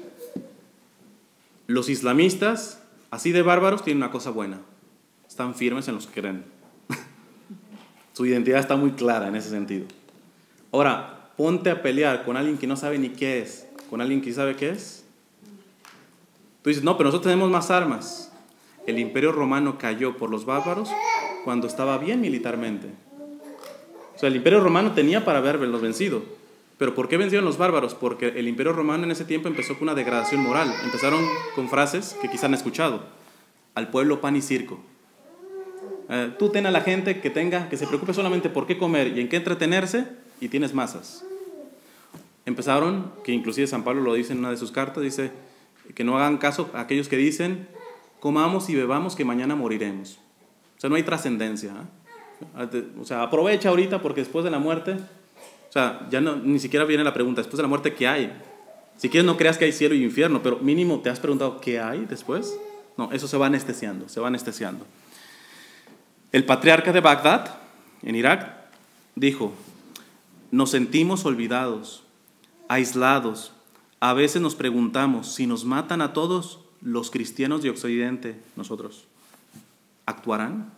Los islamistas, así de bárbaros, tienen una cosa buena: están firmes en los que creen. Su identidad está muy clara en ese sentido. Ahora, ponte a pelear con alguien que no sabe ni qué es, con alguien que sabe qué es. Tú dices, no, pero nosotros tenemos más armas. El Imperio Romano cayó por los bárbaros cuando estaba bien militarmente. O sea, el Imperio Romano tenía para haberlos vencido. ¿Pero por qué vencieron los bárbaros? Porque el Imperio Romano en ese tiempo empezó con una degradación moral. Empezaron con frases que quizás han escuchado: al pueblo pan y circo. Eh, tú ten a la gente que tenga, que se preocupe solamente por qué comer y en qué entretenerse, y tienes masas. Empezaron, que inclusive San Pablo lo dice en una de sus cartas, dice que no hagan caso a aquellos que dicen: comamos y bebamos que mañana moriremos. O sea, no hay trascendencia, ¿eh? O sea, aprovecha ahorita porque después de la muerte, o sea, ya no, ni siquiera viene la pregunta, después de la muerte, ¿qué hay? Si quieres no creas que hay cielo y infierno, pero mínimo te has preguntado, ¿qué hay después? No, eso se va anestesiando, se va anestesiando. El patriarca de Bagdad, en Irak, dijo: nos sentimos olvidados, aislados. A veces nos preguntamos, si nos matan a todos los cristianos de Occidente, nosotros, ¿actuarán?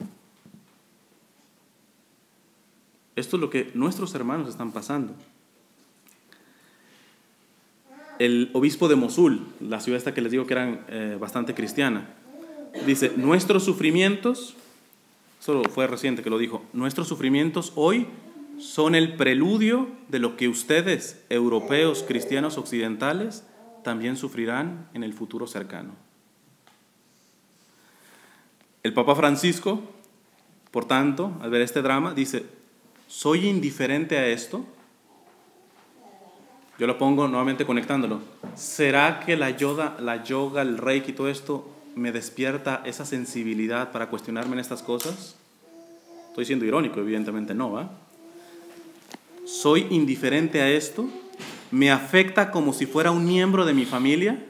Esto es lo que nuestros hermanos están pasando. El obispo de Mosul, la ciudad esta que les digo que era eh, bastante cristiana, dice: nuestros sufrimientos, solo fue reciente que lo dijo, nuestros sufrimientos hoy son el preludio de lo que ustedes, europeos cristianos occidentales, también sufrirán en el futuro cercano. El Papa Francisco, por tanto, al ver este drama, dice: ¿soy indiferente a esto? Yo lo pongo nuevamente conectándolo. ¿Será que la yoga, la yoga, el reiki y todo esto me despierta esa sensibilidad para cuestionarme en estas cosas? Estoy siendo irónico, evidentemente no, ¿va? ¿Soy indiferente a esto? ¿Me afecta como si fuera un miembro de mi familia?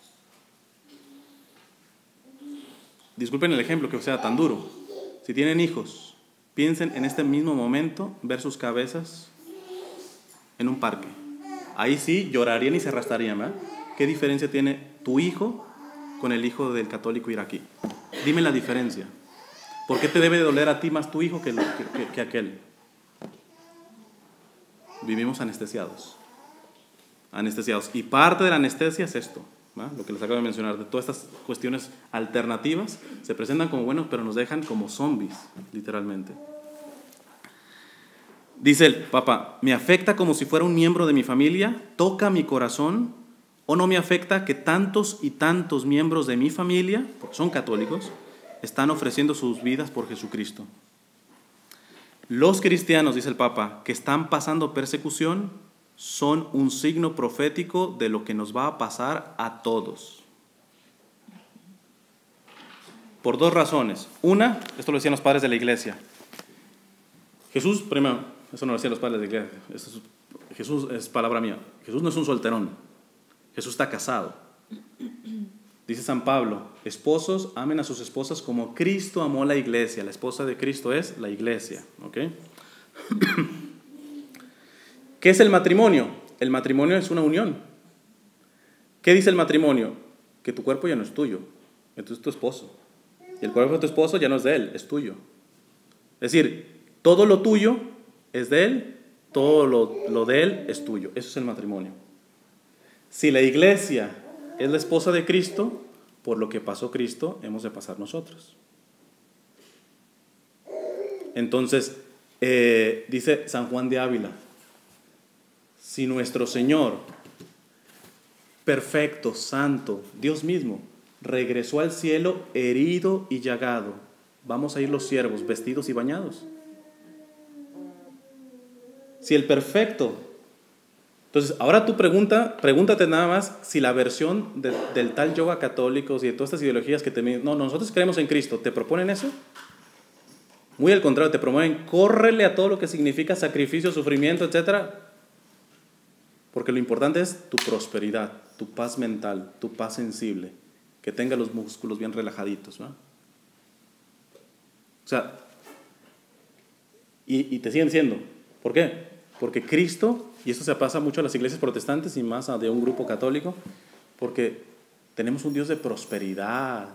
Disculpen el ejemplo que sea tan duro. Si tienen hijos, piensen en este mismo momento ver sus cabezas en un parque. Ahí sí llorarían y se arrastrarían, ¿verdad? ¿Qué diferencia tiene tu hijo con el hijo del católico iraquí? Dime la diferencia. ¿Por qué te debe de doler a ti más tu hijo que, que, que, que aquel? Vivimos anestesiados. Anestesiados. Y parte de la anestesia es esto, ¿verdad? Lo que les acabo de mencionar, de todas estas cuestiones alternativas, se presentan como buenos, pero nos dejan como zombies, literalmente. Dice el Papa: me afecta como si fuera un miembro de mi familia, toca mi corazón, o no me afecta que tantos y tantos miembros de mi familia, porque son católicos, están ofreciendo sus vidas por Jesucristo. Los cristianos, dice el Papa, que están pasando persecución son un signo profético de lo que nos va a pasar a todos. Por dos razones. Una, esto lo decían los padres de la iglesia. Jesús, primero, eso no lo decían los padres de la iglesia, es, Jesús es palabra mía. Jesús no es un solterón, Jesús está casado. Dice San Pablo: esposos, amen a sus esposas como Cristo amó la iglesia. La esposa de Cristo es la iglesia, ¿ok? ¿Qué es el matrimonio? El matrimonio es una unión. ¿Qué dice el matrimonio? Que tu cuerpo ya no es tuyo, entonces es tu esposo. Y el cuerpo de tu esposo ya no es de él, es tuyo. Es decir, todo lo tuyo es de él, todo lo, lo de él es tuyo. Eso es el matrimonio. Si la iglesia es la esposa de Cristo, por lo que pasó Cristo, hemos de pasar nosotros. Entonces, eh, dice San Juan de Ávila: si nuestro Señor, perfecto, santo, Dios mismo, regresó al cielo herido y llagado, vamos a ir los siervos vestidos y bañados? Si el perfecto... Entonces, ahora tú pregunta, pregúntate nada más si la versión de, del tal yoga católico y de todas estas ideologías que te... No, nosotros creemos en Cristo, ¿te proponen eso? Muy al contrario, te promueven, córrele a todo lo que significa sacrificio, sufrimiento, etcétera. Porque lo importante es tu prosperidad, tu paz mental, tu paz sensible, que tenga los músculos bien relajaditos, ¿no? O sea, y, y te siguen diciendo, ¿por qué? Porque Cristo, y esto se pasa mucho a las iglesias protestantes y más a de un grupo católico, porque tenemos un Dios de prosperidad,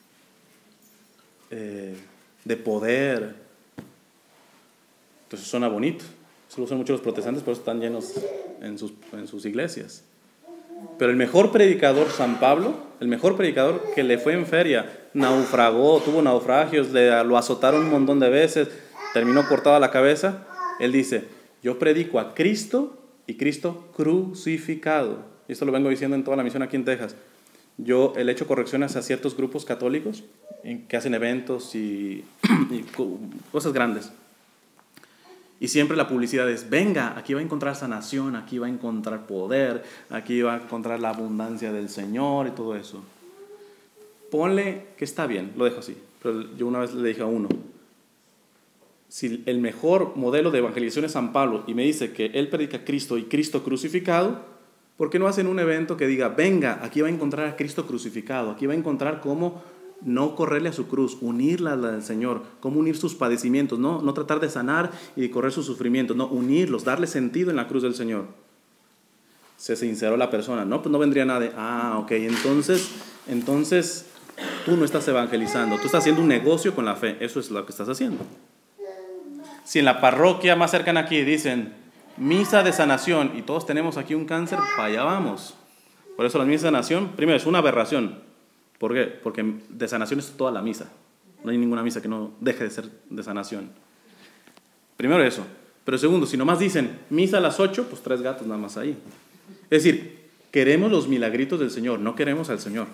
eh, de poder. Entonces suena bonito. Eso lo usan mucho los protestantes, por eso están llenos en sus, en sus iglesias. Pero el mejor predicador, San Pablo, el mejor predicador que le fue en feria, naufragó, tuvo naufragios, le, lo azotaron un montón de veces, terminó cortada la cabeza. Él dice, yo predico a Cristo y Cristo crucificado. Y esto lo vengo diciendo en toda la misión aquí en Texas. Yo he hecho correcciones a ciertos grupos católicos que hacen eventos y, y cosas grandes. Y siempre la publicidad es, venga, aquí va a encontrar sanación, aquí va a encontrar poder, aquí va a encontrar la abundancia del Señor y todo eso. Ponle que está bien, lo dejo así. Pero yo una vez le dije a uno, si el mejor modelo de evangelización es San Pablo y me dice que él predica a Cristo y Cristo crucificado, ¿por qué no hacen un evento que diga, venga, aquí va a encontrar a Cristo crucificado, aquí va a encontrar cómo no correrle a su cruz, unirla a la del Señor, cómo unir sus padecimientos, no, no tratar de sanar y de correr sus sufrimientos, no, unirlos, darle sentido en la cruz del Señor? Se sinceró la persona, no, pues no vendría nada de, ah, ok, entonces, entonces tú no estás evangelizando, tú estás haciendo un negocio con la fe, eso es lo que estás haciendo. Si en la parroquia más cercana aquí dicen misa de sanación y todos tenemos aquí un cáncer, para allá vamos. Por eso la misa de sanación, primero, es una aberración. ¿Por qué? Porque de sanación es toda la misa. No hay ninguna misa que no deje de ser de sanación. Primero eso. Pero segundo, si nomás dicen misa a las ocho, pues tres gatos nada más ahí. Es decir, queremos los milagritos del Señor, no queremos al Señor.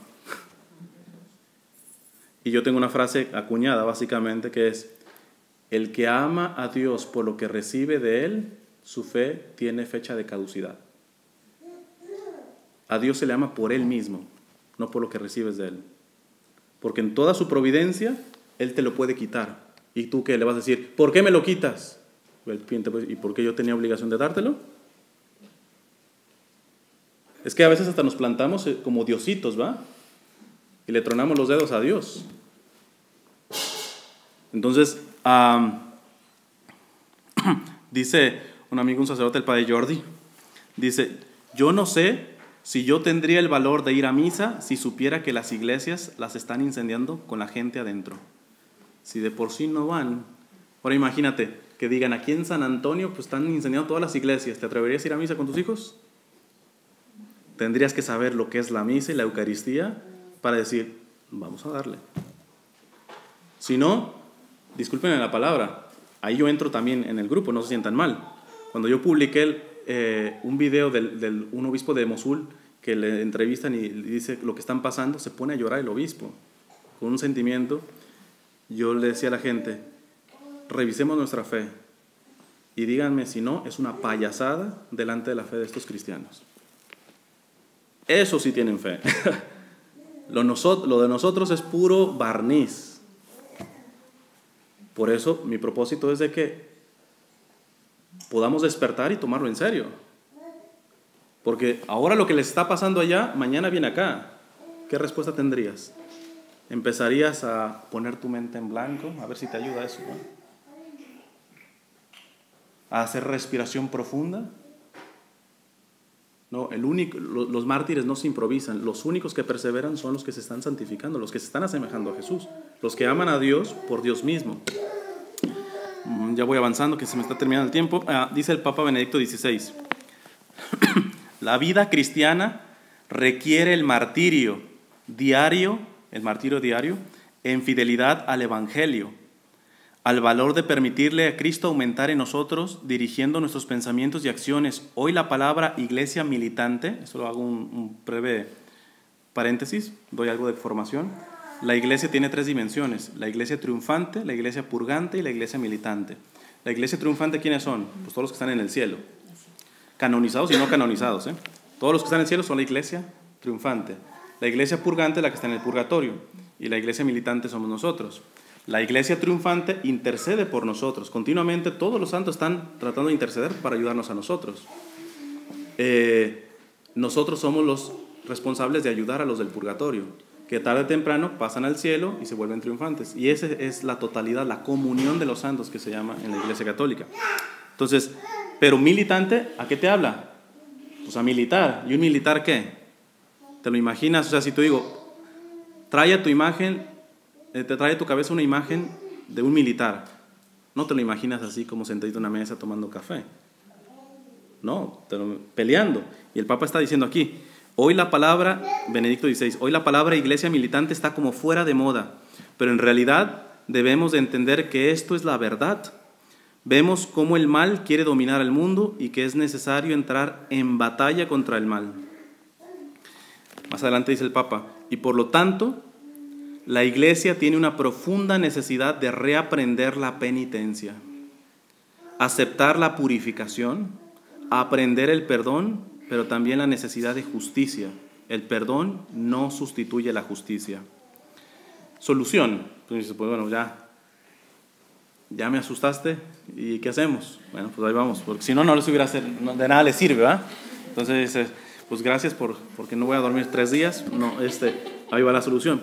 Y yo tengo una frase acuñada básicamente que es, el que ama a Dios por lo que recibe de Él, su fe tiene fecha de caducidad. A Dios se le ama por Él mismo, no por lo que recibes de Él. Porque en toda su providencia, Él te lo puede quitar. ¿Y tú qué le vas a decir? ¿Por qué me lo quitas? ¿Y por qué yo tenía obligación de dártelo? Es que a veces hasta nos plantamos como diositos, ¿va? Y le tronamos los dedos a Dios. Entonces, um, dice un amigo, un sacerdote, el padre Jordi, dice, yo no sé si yo tendría el valor de ir a misa si supiera que las iglesias las están incendiando con la gente adentro. Si de por sí no van. Ahora imagínate que digan, aquí en San Antonio pues están incendiando todas las iglesias. ¿Te atreverías a ir a misa con tus hijos? Tendrías que saber lo que es la misa y la Eucaristía para decir, vamos a darle. Si no, discúlpenme la palabra, ahí yo entro también en el grupo, no se sientan mal. Cuando yo publiqué el, eh, un video del, del un obispo de Mosul que le entrevistan y le dice lo que están pasando, se pone a llorar el obispo con un sentimiento. Yo le decía a la gente, revisemos nuestra fe y díganme si no es una payasada delante de la fe de estos cristianos. Eso sí tienen fe. lo, nosot- lo de nosotros es puro barniz. Por eso mi propósito es de que podamos despertar y tomarlo en serio. Porque ahora lo que les está pasando allá, mañana viene acá. ¿Qué respuesta tendrías? ¿Empezarías a poner tu mente en blanco? A ver si te ayuda eso, ¿no? ¿A hacer respiración profunda? No, el único, los mártires no se improvisan. Los únicos que perseveran son los que se están santificando, los que se están asemejando a Jesús, los que aman a Dios por Dios mismo. Ya voy avanzando, que se me está terminando el tiempo. Ah, dice el Papa Benedicto dieciséis. La vida cristiana requiere el martirio diario, el martirio diario, en fidelidad al Evangelio, al valor de permitirle a Cristo aumentar en nosotros, dirigiendo nuestros pensamientos y acciones. Hoy la palabra iglesia militante, esto lo hago un, un breve paréntesis, doy algo de formación. la iglesia tiene tres dimensiones: la iglesia triunfante, la iglesia purgante y la iglesia militante. La iglesia triunfante, ¿quiénes son? Pues todos los que están en el cielo, canonizados y no canonizados, ¿eh? Todos los que están en el cielo son la iglesia triunfante. La iglesia purgante es la que está en el purgatorio, y la iglesia militante somos nosotros. La iglesia triunfante intercede por nosotros. Continuamente todos los santos están tratando de interceder para ayudarnos a nosotros. Eh, nosotros somos los responsables de ayudar a los del purgatorio, que tarde o temprano pasan al cielo y se vuelven triunfantes. Y esa es la totalidad, la comunión de los santos que se llama en la iglesia católica. Entonces, pero militante, ¿a qué te habla? Pues a militar. ¿Y un militar qué? ¿Te lo imaginas? O sea, si tú digo, trae a tu imagen, eh, te trae a tu cabeza una imagen de un militar, no te lo imaginas así como sentadito en una mesa tomando café. No, te lo, peleando. Y el Papa está diciendo aquí, hoy la palabra, Benedicto dieciséis, hoy la palabra iglesia militante está como fuera de moda, pero en realidad debemos de entender que esto es la verdad. Vemos cómo el mal quiere dominar el mundo y que es necesario entrar en batalla contra el mal. Más adelante dice el Papa, y por lo tanto, la iglesia tiene una profunda necesidad de reaprender la penitencia, aceptar la purificación, aprender el perdón, pero también la necesidad de justicia. El perdón no sustituye la justicia. Solución. Entonces, pues bueno, ya, ya me asustaste, ¿y qué hacemos? Bueno, pues ahí vamos, porque si no, no les hubiera hacer, no, de nada les sirve, ¿verdad? Entonces, eh, pues gracias por, porque no voy a dormir tres días, no, este, ahí va la solución.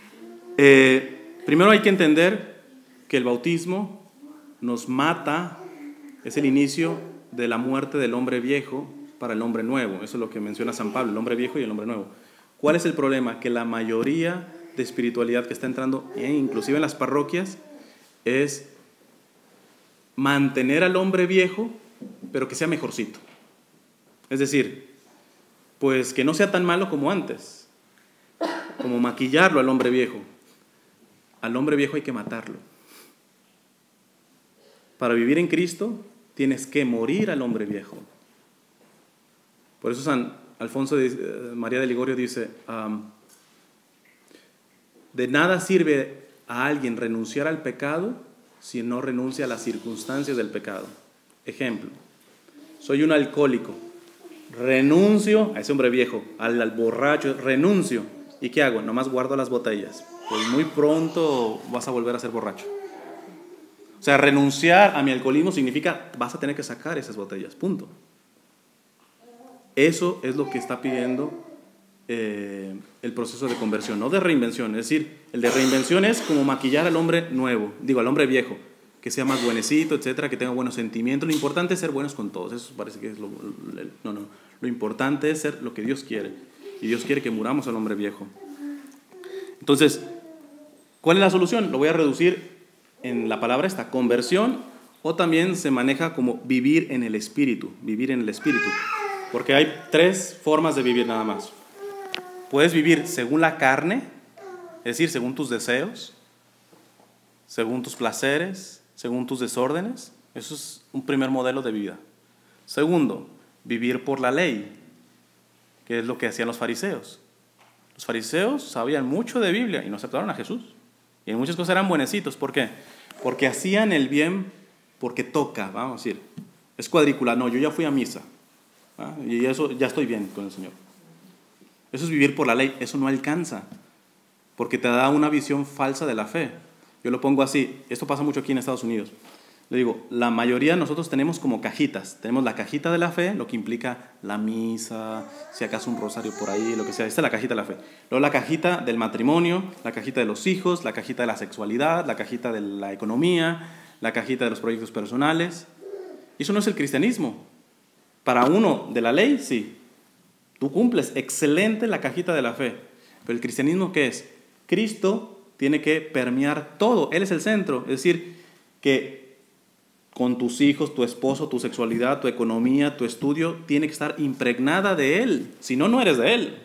Eh, primero hay que entender que el bautismo nos mata, es el inicio de la muerte del hombre viejo para el hombre nuevo. Eso es lo que menciona San Pablo, el hombre viejo y el hombre nuevo. ¿Cuál es el problema? Que la mayoría de espiritualidad que está entrando, eh, inclusive en las parroquias, es mantener al hombre viejo, pero que sea mejorcito. Es decir, pues que no sea tan malo como antes, como maquillarlo al hombre viejo. Al hombre viejo hay que matarlo. Para vivir en Cristo tienes que morir al hombre viejo. Por eso San Alfonso de, María de Ligorio dice, um, de nada sirve a alguien renunciar al pecado si no renuncia a las circunstancias del pecado. Ejemplo, soy un alcohólico, renuncio a ese hombre viejo, al, al borracho, renuncio. ¿Y qué hago? Nomás guardo las botellas. Pues muy pronto vas a volver a ser borracho. O sea, renunciar a mi alcoholismo significa vas a tener que sacar esas botellas, punto. Eso es lo que está pidiendo eh, el proceso de conversión, no de reinvención. Es decir, el de reinvención es como maquillar al hombre nuevo, digo, al hombre viejo, que sea más buenecito, etcétera, que tenga buenos sentimientos. Lo importante es ser buenos con todos. Eso parece que es lo... No, no. Lo importante es ser lo que Dios quiere. Y Dios quiere que muramos al hombre viejo. Entonces, ¿cuál es la solución? Lo voy a reducir en la palabra esta, conversión, o también se maneja como vivir en el Espíritu, vivir en el Espíritu. Porque hay tres formas de vivir nada más. Puedes vivir según la carne, es decir, según tus deseos, según tus placeres, según tus desórdenes. Eso es un primer modelo de vida. Segundo, vivir por la ley, que es lo que hacían los fariseos. Los fariseos sabían mucho de Biblia y no aceptaron a Jesús. Y en muchas cosas eran buenecitos. ¿Por qué? Porque hacían el bien porque toca, vamos a decir. Es cuadricular. No, yo ya fui a misa. ¿Ah? Y eso ya estoy bien con el Señor. Eso es vivir por la ley. Eso no alcanza. Porque te da una visión falsa de la fe. Yo lo pongo así. Esto pasa mucho aquí en Estados Unidos. Le digo, la mayoría de nosotros tenemos como cajitas. Tenemos la cajita de la fe, lo que implica la misa, si acaso un rosario por ahí, lo que sea. Esta es la cajita de la fe. Luego la cajita del matrimonio, la cajita de los hijos, la cajita de la sexualidad, la cajita de la economía, la cajita de los proyectos personales. Y eso no es el cristianismo. Para uno de la ley, sí. Tú cumples excelente la cajita de la fe. Pero el cristianismo, ¿qué es? Cristo tiene que permear todo. Él es el centro. Es decir, que con tus hijos, tu esposo, tu sexualidad, tu economía, tu estudio, tiene que estar impregnada de Él. Si no, no eres de Él.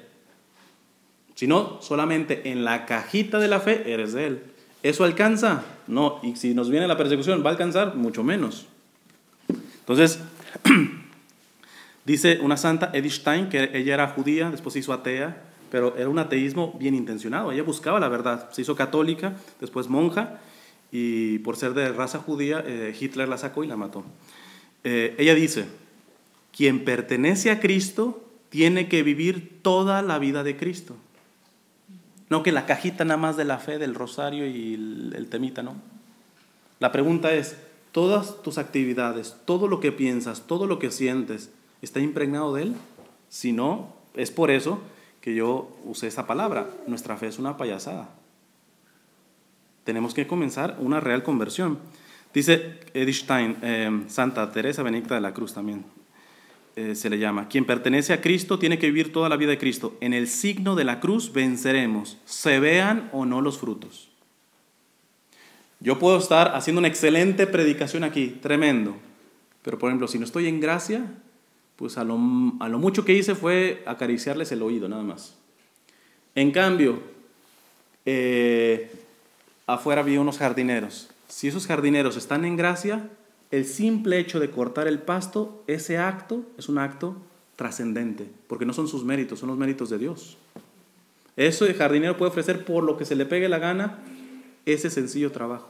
Si no, solamente en la cajita de la fe eres de Él. ¿Eso alcanza? No. Y si nos viene la persecución, ¿va a alcanzar? Mucho menos. Entonces, dice una santa, Edith Stein, que ella era judía, después se hizo atea, pero era un ateísmo bien intencionado. Ella buscaba la verdad. Se hizo católica, después monja, y por ser de raza judía, eh, Hitler la sacó y la mató. Eh, ella dice, quien pertenece a Cristo tiene que vivir toda la vida de Cristo. No que la cajita nada más de la fe, del rosario y el, el temita, no. La pregunta es, ¿todas tus actividades, todo lo que piensas, todo lo que sientes, está impregnado de Él? Si no, es por eso que yo usé esa palabra. Nuestra fe es una payasada. Tenemos que comenzar una real conversión. Dice Edith Stein, eh, Santa Teresa Benedicta de la Cruz también, eh, se le llama, quien pertenece a Cristo tiene que vivir toda la vida de Cristo. En el signo de la cruz venceremos, se vean o no los frutos. Yo puedo estar haciendo una excelente predicación aquí, tremendo, pero por ejemplo, si no estoy en gracia, pues a lo, a lo mucho que hice fue acariciarles el oído, nada más. En cambio, eh, afuera había unos jardineros. Si esos jardineros están en gracia, el simple hecho de cortar el pasto, ese acto es un acto trascendente, porque no son sus méritos, son los méritos de Dios. Eso el jardinero puede ofrecer por lo que se le pegue la gana, ese sencillo trabajo.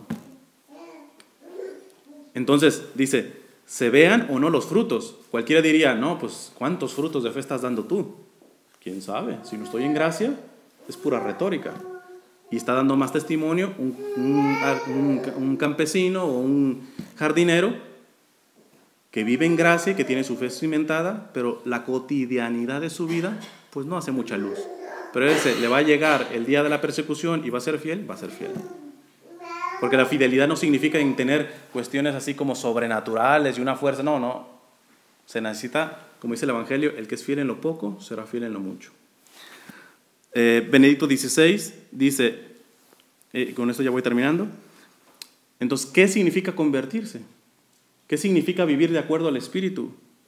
Entonces, dice, se vean o no los frutos. Cualquiera diría, no, pues, ¿cuántos frutos de fe estás dando tú? ¿Quién sabe? Si no estoy en gracia, es pura retórica. Y está dando más testimonio un, un, un, un campesino o un jardinero que vive en gracia y que tiene su fe cimentada, pero la cotidianidad de su vida, pues no hace mucha luz. Pero ese le va a llegar el día de la persecución y va a ser fiel, va a ser fiel. Porque la fidelidad no significa en tener cuestiones así como sobrenaturales y una fuerza, no, no. Se necesita, como dice el Evangelio, el que es fiel en lo poco, será fiel en lo mucho. Eh, Benedicto dieciséis dice, eh, con esto ya voy terminando, entonces, ¿qué significa convertirse? ¿Qué significa vivir de acuerdo al Espíritu?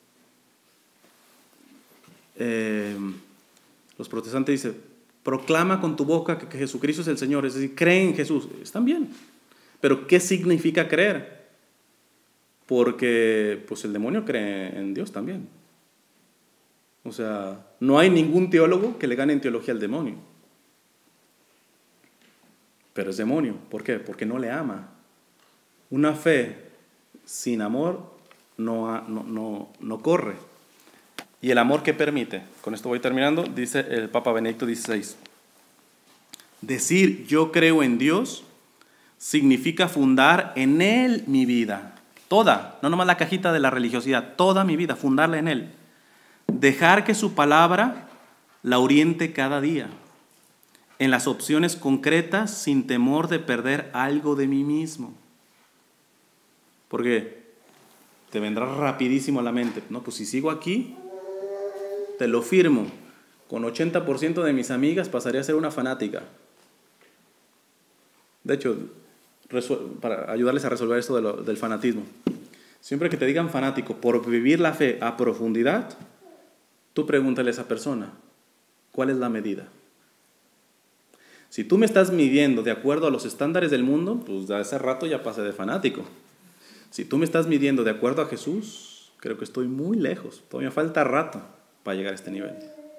Eh, los protestantes dicen, proclama con tu boca que, que Jesucristo es el Señor, es decir, cree en Jesús, están bien, pero ¿qué significa creer? Porque pues el demonio cree en Dios también. O sea, no hay ningún teólogo que le gane en teología al demonio. Pero es demonio. ¿Por qué? Porque no le ama. Una fe sin amor no, no, no, no corre. ¿Y el amor qué permite? Con esto voy terminando. Dice el Papa Benedicto dieciséis. Decir yo creo en Dios significa fundar en Él mi vida. Toda, no nomás la cajita de la religiosidad, toda mi vida, fundarla en Él. Dejar que su palabra la oriente cada día en las opciones concretas sin temor de perder algo de mí mismo. Porque te vendrá rapidísimo a la mente, no, pues si sigo aquí, te lo firmo, con ochenta por ciento de mis amigas pasaría a ser una fanática. De hecho, para ayudarles a resolver esto de lo, del fanatismo, siempre que te digan fanático por vivir la fe a profundidad, tú pregúntale a esa persona, ¿cuál es la medida? Si tú me estás midiendo de acuerdo a los estándares del mundo, pues de hace rato ya pasé de fanático. Si tú me estás midiendo de acuerdo a Jesús, creo que estoy muy lejos, todavía falta rato para llegar a este nivel.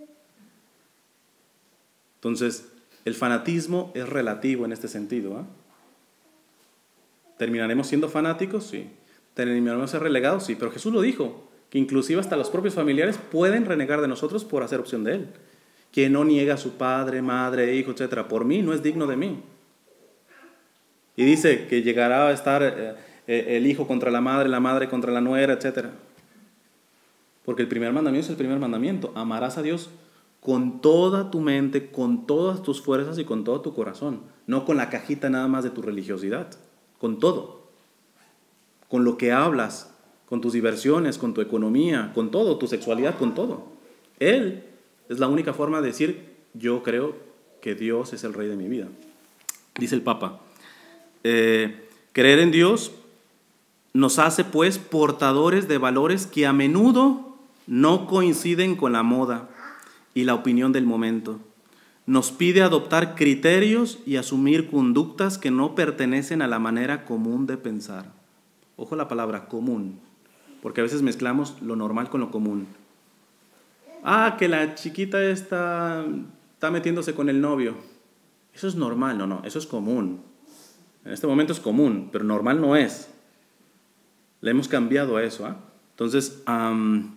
Entonces, el fanatismo es relativo en este sentido, ¿eh? ¿Terminaremos siendo fanáticos? Sí. ¿Terminaremos ser relegados? Sí, pero Jesús lo dijo, que inclusive hasta los propios familiares pueden renegar de nosotros por hacer opción de Él. Quien no niega a su padre, madre, hijo, etcétera, por mí no es digno de mí. Y dice que llegará a estar eh, eh, el hijo contra la madre, la madre contra la nuera, etcétera. Porque el primer mandamiento es el primer mandamiento. Amarás a Dios con toda tu mente, con todas tus fuerzas y con todo tu corazón. No con la cajita nada más de tu religiosidad. Con todo. Con lo que hablas, con tus diversiones, con tu economía, con todo, tu sexualidad, con todo. Él es la única forma de decir, yo creo que Dios es el Rey de mi vida. Dice el Papa, eh, creer en Dios nos hace pues portadores de valores que a menudo no coinciden con la moda y la opinión del momento. Nos pide adoptar criterios y asumir conductas que no pertenecen a la manera común de pensar. Ojo la palabra común, porque a veces mezclamos lo normal con lo común. Ah, que la chiquita esta está metiéndose con el novio. Eso es normal, no, no, eso es común. En este momento es común, pero normal no es. Le hemos cambiado a eso. ¿eh? Entonces, um,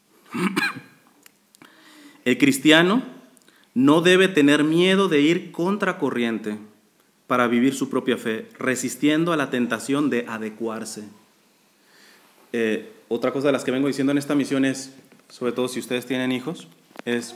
el cristiano no debe tener miedo de ir contracorriente para vivir su propia fe, resistiendo a la tentación de adecuarse. Eh, otra cosa de las que vengo diciendo en esta misión es, sobre todo si ustedes tienen hijos, es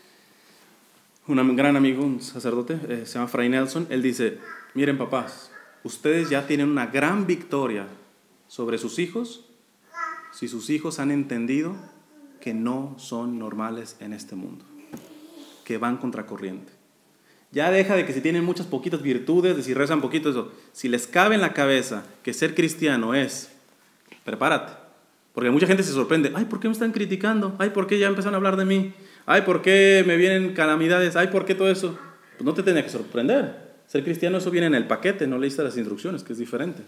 un gran amigo, un sacerdote, eh, se llama Fray Nelson. Él dice, miren papás, ustedes ya tienen una gran victoria sobre sus hijos si sus hijos han entendido que no son normales en este mundo, que van contracorriente. Ya deja de que si tienen muchas poquitas virtudes, de si rezan poquito, eso. Si les cabe en la cabeza que ser cristiano es, prepárate. Porque mucha gente se sorprende. Ay, ¿por qué me están criticando? Ay, ¿por qué ya empezaron a hablar de mí? Ay, ¿por qué me vienen calamidades? Ay, ¿por qué todo eso? Pues no te tenía que sorprender. Ser cristiano, eso viene en el paquete, no leíste las instrucciones, que es diferente.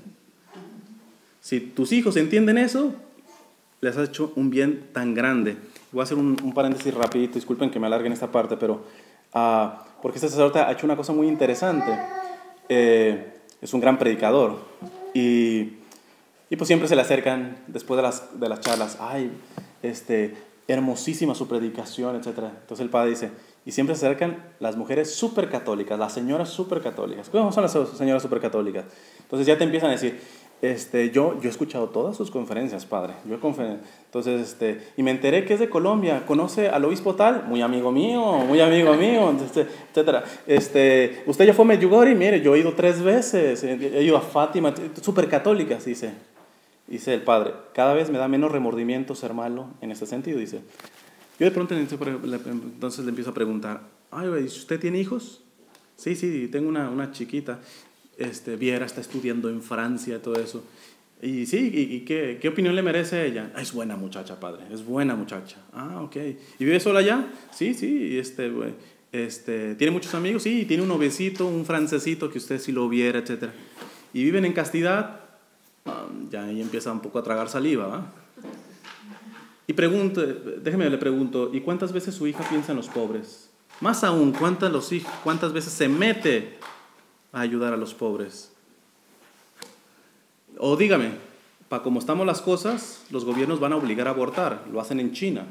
Si tus hijos entienden eso, les has hecho un bien tan grande. Voy a hacer un, un paréntesis rapidito, disculpen que me alargue en esta parte, pero uh, porque este sacerdote ha hecho una cosa muy interesante. Eh, es un gran predicador y, y pues siempre se le acercan después de las, de las charlas, ay, este, hermosísima su predicación, etcétera. Entonces el padre dice, y siempre se acercan las mujeres súper católicas, las señoras súper católicas. ¿Cómo son las señoras súper católicas? Entonces ya te empiezan a decir, Este, yo, yo he escuchado todas sus conferencias, padre. Yo he confer... Entonces, este, y me enteré que es de Colombia. ¿Conoce al obispo tal? Muy amigo mío, muy amigo mío, etcétera. Este, usted ya fue a Medjugorje, mire, yo he ido tres veces. He ido a Fátima, súper católicas, dice. Dice el padre, cada vez me da menos remordimiento ser malo en este sentido, dice. Yo de pronto entonces le empiezo a preguntar, ay, ¿usted tiene hijos? Sí, sí, tengo una, una chiquita. Este, Viera está estudiando en Francia, todo eso. Y sí, ¿y, y qué, qué opinión le merece ella? Ah, es buena muchacha, padre, es buena muchacha. Ah, ok. ¿Y vive sola allá? Sí, sí. Este, este, ¿Tiene muchos amigos? Sí, tiene un novecito, un francesito que usted si lo viera, etcétera. ¿Y viven en castidad? Ah, ya ahí empieza un poco a tragar saliva, ¿va? Y pregunto, déjeme le pregunto, ¿y cuántas veces su hija piensa en los pobres? Más aún, ¿cuántas, los hijos, cuántas veces se mete a ayudar a los pobres? O dígame, para como estamos las cosas, los gobiernos van a obligar a abortar, lo hacen en China.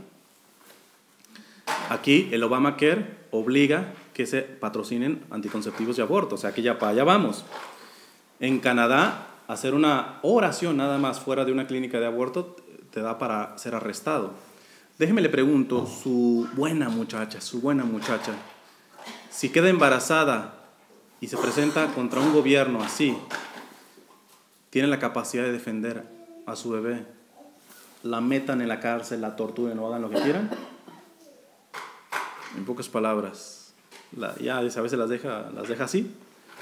Aquí el Obamacare obliga que se patrocinen anticonceptivos y aborto, o sea que ya para allá vamos. En Canadá, hacer una oración nada más fuera de una clínica de aborto te da para ser arrestado. Déjeme le pregunto, su buena muchacha, su buena muchacha, si queda embarazada y se presenta contra un gobierno así, tiene la capacidad de defender a su bebé, la metan en la cárcel, la torturen o hagan lo que quieran. En pocas palabras, la, ya a veces las deja, las deja así.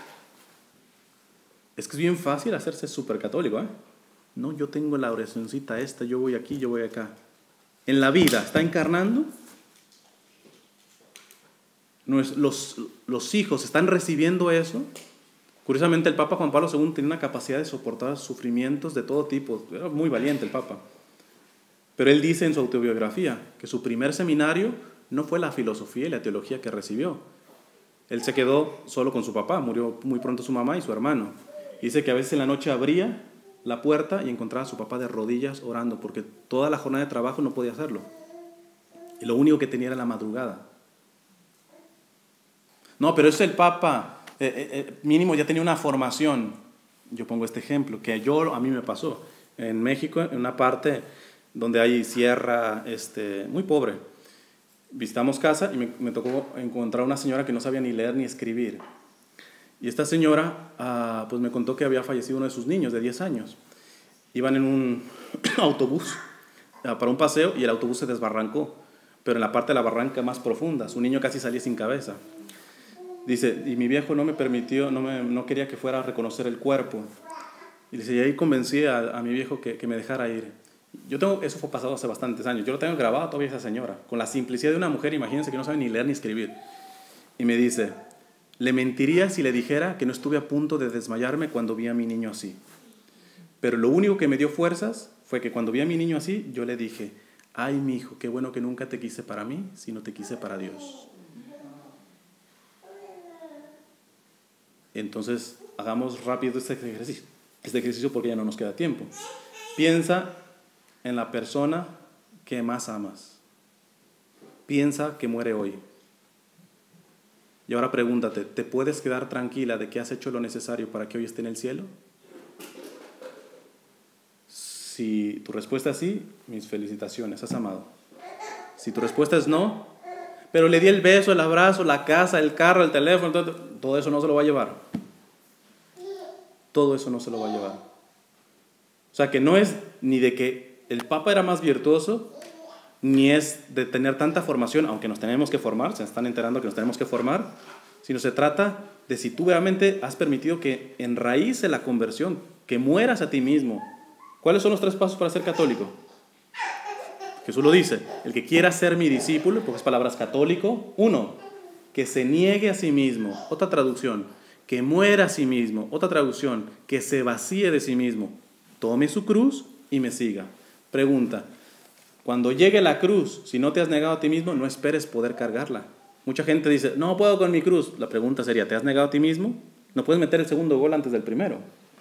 Es que es bien fácil hacerse súper católico, ¿eh? No, yo tengo la oracioncita esta, yo voy aquí, yo voy acá. En la vida, ¿está encarnando? Los, los hijos están recibiendo eso. Curiosamente el Papa Juan Pablo segundo tenía una capacidad de soportar sufrimientos de todo tipo. Era muy valiente el Papa. Pero él dice en su autobiografía que su primer seminario no fue la filosofía y la teología que recibió. Él se quedó solo con su papá, murió muy pronto su mamá y su hermano. Dice que a veces en la noche abría la puerta y encontraba a su papá de rodillas orando, porque toda la jornada de trabajo no podía hacerlo. Y lo único que tenía era la madrugada. No, pero es el Papa, eh, eh, mínimo ya tenía una formación. Yo pongo este ejemplo, que yo, a mí me pasó. En México, en una parte donde hay sierra, este, muy pobre, visitamos casa y me, me tocó encontrar una señora que no sabía ni leer ni escribir. Y esta señora uh, pues me contó que había fallecido uno de sus niños de diez años. Iban en un autobús uh, para un paseo y el autobús se desbarrancó, pero en la parte de la barranca más profunda. Su niño casi salía sin cabeza. Dice, y mi viejo no me permitió, no, me, no quería que fuera a reconocer el cuerpo. Y dice, y ahí convencí a, a mi viejo que, que me dejara ir. Yo tengo, eso fue pasado hace bastantes años. Yo lo tengo grabado todavía esa señora. Con la simplicidad de una mujer, imagínense que no sabe ni leer ni escribir. Y me dice, le mentiría si le dijera que no estuve a punto de desmayarme cuando vi a mi niño así. Pero lo único que me dio fuerzas fue que cuando vi a mi niño así, yo le dije, ay, mi hijo, qué bueno que nunca te quise para mí, sino te quise para Dios. Entonces, hagamos rápido este ejercicio, este ejercicio porque ya no nos queda tiempo. Piensa en la persona que más amas. Piensa que muere hoy. Y ahora pregúntate, ¿te puedes quedar tranquila de que has hecho lo necesario para que hoy esté en el cielo? Si tu respuesta es sí, mis felicitaciones, has amado. Si tu respuesta es no, pero le di el beso, el abrazo, la casa, el carro, el teléfono, todo, todo eso no se lo va a llevar. Todo eso no se lo va a llevar. O sea que no es ni de que el Papa era más virtuoso, ni es de tener tanta formación, aunque nos tenemos que formar, se están enterando que nos tenemos que formar, sino se trata de si tú realmente has permitido que enraíce la conversión, que mueras a ti mismo. ¿Cuáles son los tres pasos para ser católico? Jesús lo dice, el que quiera ser mi discípulo, pocas palabras, católico, uno, que se niegue a sí mismo. Otra traducción, que muera a sí mismo. Otra traducción, que se vacíe de sí mismo. Tome su cruz y me siga. Pregunta, cuando llegue la cruz, si no te has negado a ti mismo, no esperes poder cargarla. Mucha gente dice, no puedo con mi cruz. La pregunta sería, ¿te has negado a ti mismo? No puedes meter el segundo gol antes del primero.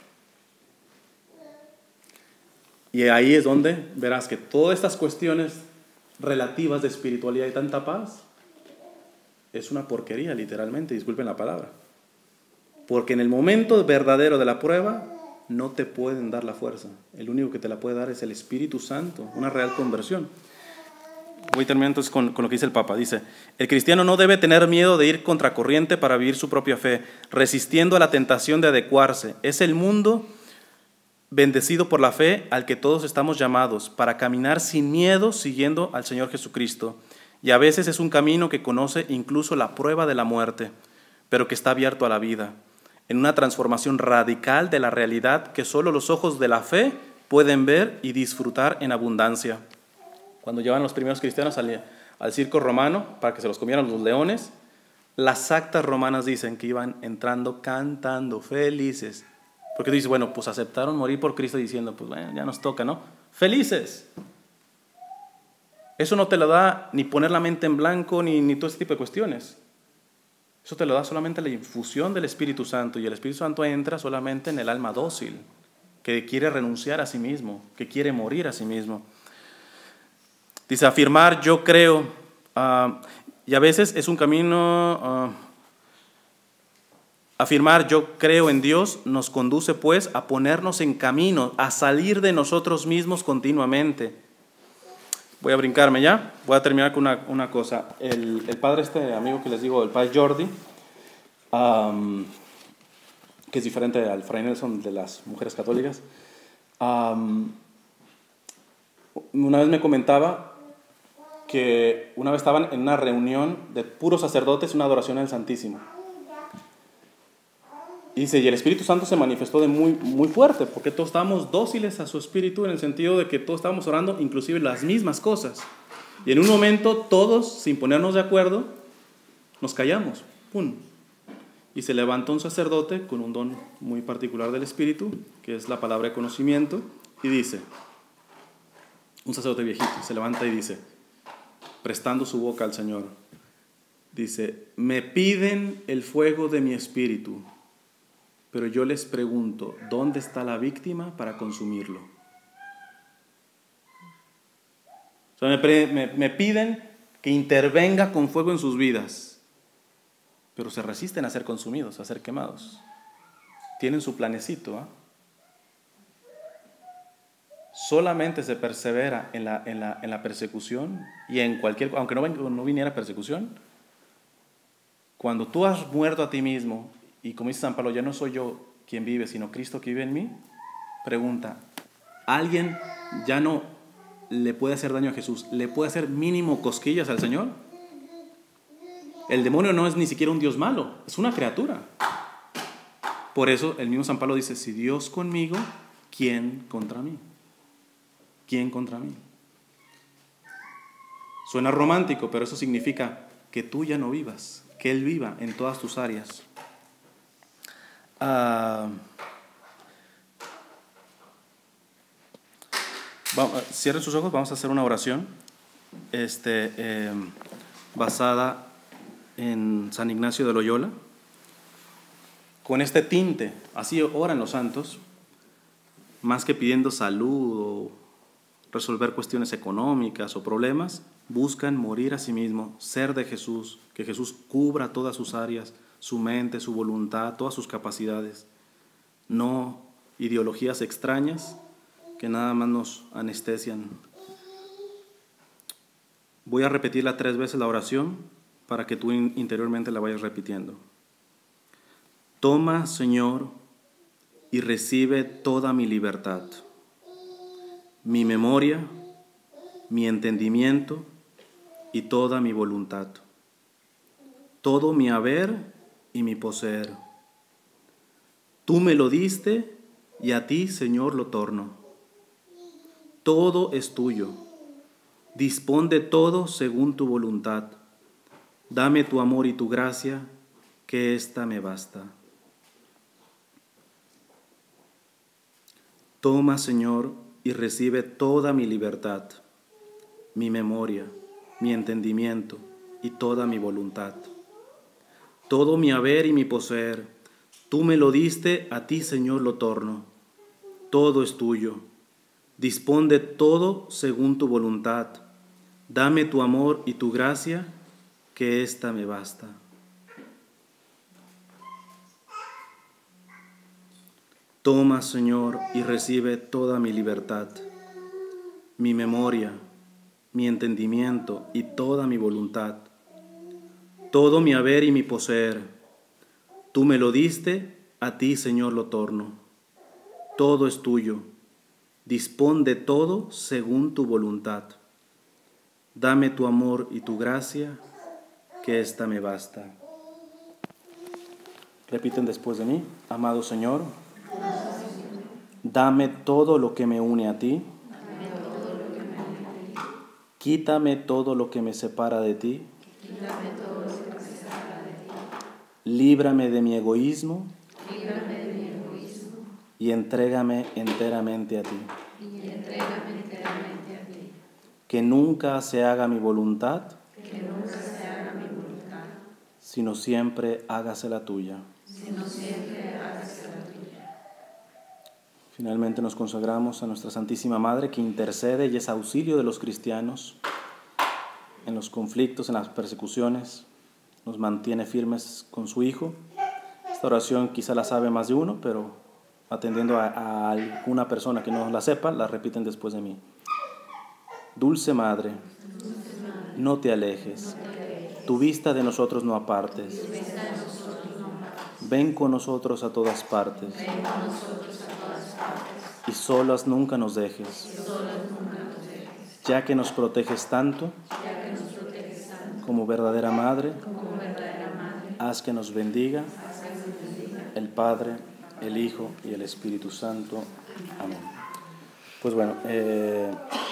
Y ahí es donde verás que todas estas cuestiones relativas de espiritualidad y tanta paz es una porquería, literalmente, disculpen la palabra. Porque en el momento verdadero de la prueba no te pueden dar la fuerza. El único que te la puede dar es el Espíritu Santo, una real conversión. Voy a terminar entonces con, con lo que dice el Papa. Dice, el cristiano no debe tener miedo de ir contracorriente para vivir su propia fe, resistiendo a la tentación de adecuarse. Es el mundo bendecido por la fe al que todos estamos llamados, para caminar sin miedo siguiendo al Señor Jesucristo. Y a veces es un camino que conoce incluso la prueba de la muerte, pero que está abierto a la vida, en una transformación radical de la realidad que solo los ojos de la fe pueden ver y disfrutar en abundancia. Cuando llevan los primeros cristianos al, al circo romano para que se los comieran los leones, las actas romanas dicen que iban entrando cantando, felices. Porque tú dices, bueno, pues aceptaron morir por Cristo diciendo, pues bueno, ya nos toca, ¿no? ¡Felices! Eso no te lo da ni poner la mente en blanco, ni, ni todo ese tipo de cuestiones. Eso te lo da solamente la infusión del Espíritu Santo, y el Espíritu Santo entra solamente en el alma dócil, que quiere renunciar a sí mismo, que quiere morir a sí mismo. Dice, afirmar yo creo, uh, y a veces es un camino... Uh, Afirmar yo creo en Dios nos conduce pues a ponernos en camino, a salir de nosotros mismos continuamente. Voy a brincarme ya, voy a terminar con una, una cosa. El, el padre, este amigo que les digo, el padre Jordi, um, que es diferente al fray Nelson de las mujeres católicas, um, una vez me comentaba que una vez estaban en una reunión de puros sacerdotes, una adoración al Santísimo. Y dice, y el Espíritu Santo se manifestó de muy, muy fuerte, porque todos estábamos dóciles a su Espíritu, en el sentido de que todos estábamos orando inclusive las mismas cosas. Y en un momento todos, sin ponernos de acuerdo, nos callamos. ¡Pum! Y se levantó un sacerdote con un don muy particular del Espíritu, que es la palabra de conocimiento, y dice, un sacerdote viejito, se levanta y dice, prestando su boca al Señor, dice, me piden el fuego de mi espíritu, pero yo les pregunto, ¿dónde está la víctima para consumirlo? O sea, me, me, me piden que intervenga con fuego en sus vidas, pero se resisten a ser consumidos, a ser quemados. Tienen su planecito, ¿eh? Solamente se persevera en la, en la, en la persecución, y en cualquier, aunque no, no viniera persecución, cuando tú has muerto a ti mismo, y como dice San Pablo, ya no soy yo quien vive, sino Cristo que vive en mí, pregunta, ¿alguien ya no le puede hacer daño a Jesús? ¿Le puede hacer mínimo cosquillas al Señor? El demonio no es ni siquiera un Dios malo, es una criatura. Por eso el mismo San Pablo dice, si Dios conmigo, ¿quién contra mí? ¿Quién contra mí? Suena romántico, pero eso significa que tú ya no vivas, que Él viva en todas tus áreas. Uh, vamos, cierren sus ojos, vamos a hacer una oración este, eh, basada en San Ignacio de Loyola. con este tinte. Así oran los santos, más que pidiendo salud o resolver cuestiones económicas o problemas, buscan morir a sí mismos, ser de Jesús, que Jesús cubra todas sus áreas, su mente, su voluntad, todas sus capacidades, no ideologías extrañas que nada más nos anestesian. Voy a repetirla tres veces la oración para que tú interiormente la vayas repitiendo. Toma, Señor, y recibe toda mi libertad, mi memoria, mi entendimiento y toda mi voluntad, todo mi haber y mi poseer. Tú me lo diste y a ti, Señor, lo torno. Todo es tuyo. Dispón de todo según tu voluntad. Dame tu amor y tu gracia, que ésta me basta. Toma, Señor, y recibe toda mi libertad, mi memoria, mi entendimiento y toda mi voluntad. Todo mi haber y mi poseer, tú me lo diste, a ti, Señor, lo torno. Todo es tuyo. Dispón de todo según tu voluntad. Dame tu amor y tu gracia, que ésta me basta. Toma, Señor, y recibe toda mi libertad, mi memoria, mi entendimiento y toda mi voluntad, todo mi haber y mi poseer. Tú me lo diste, a ti, Señor, lo torno. Todo es tuyo. Dispón de todo según tu voluntad. Dame tu amor y tu gracia, que ésta me basta. Repiten después de mí. Amado Señor, dame todo lo que me une a ti. Quítame todo lo que me separa de ti. Líbrame de mi egoísmo. Y entrégame enteramente a ti. Que nunca se haga mi voluntad, sino siempre hágase la tuya. Finalmente nos consagramos a nuestra Santísima Madre, que intercede y es auxilio de los cristianos en los conflictos, en las persecuciones, nos mantiene firmes con su Hijo. Esta oración quizá la sabe más de uno, pero atendiendo a, a alguna persona que no la sepa, la repiten después de mí. Dulce Madre, no te alejes, tu vista de nosotros no apartes. Ven con nosotros a todas partes. Y solas nunca nos dejes. Ya que nos proteges tanto, como verdadera Madre, haz que nos bendiga el Padre, el Hijo y el Espíritu Santo. Amén. Pues bueno, eh,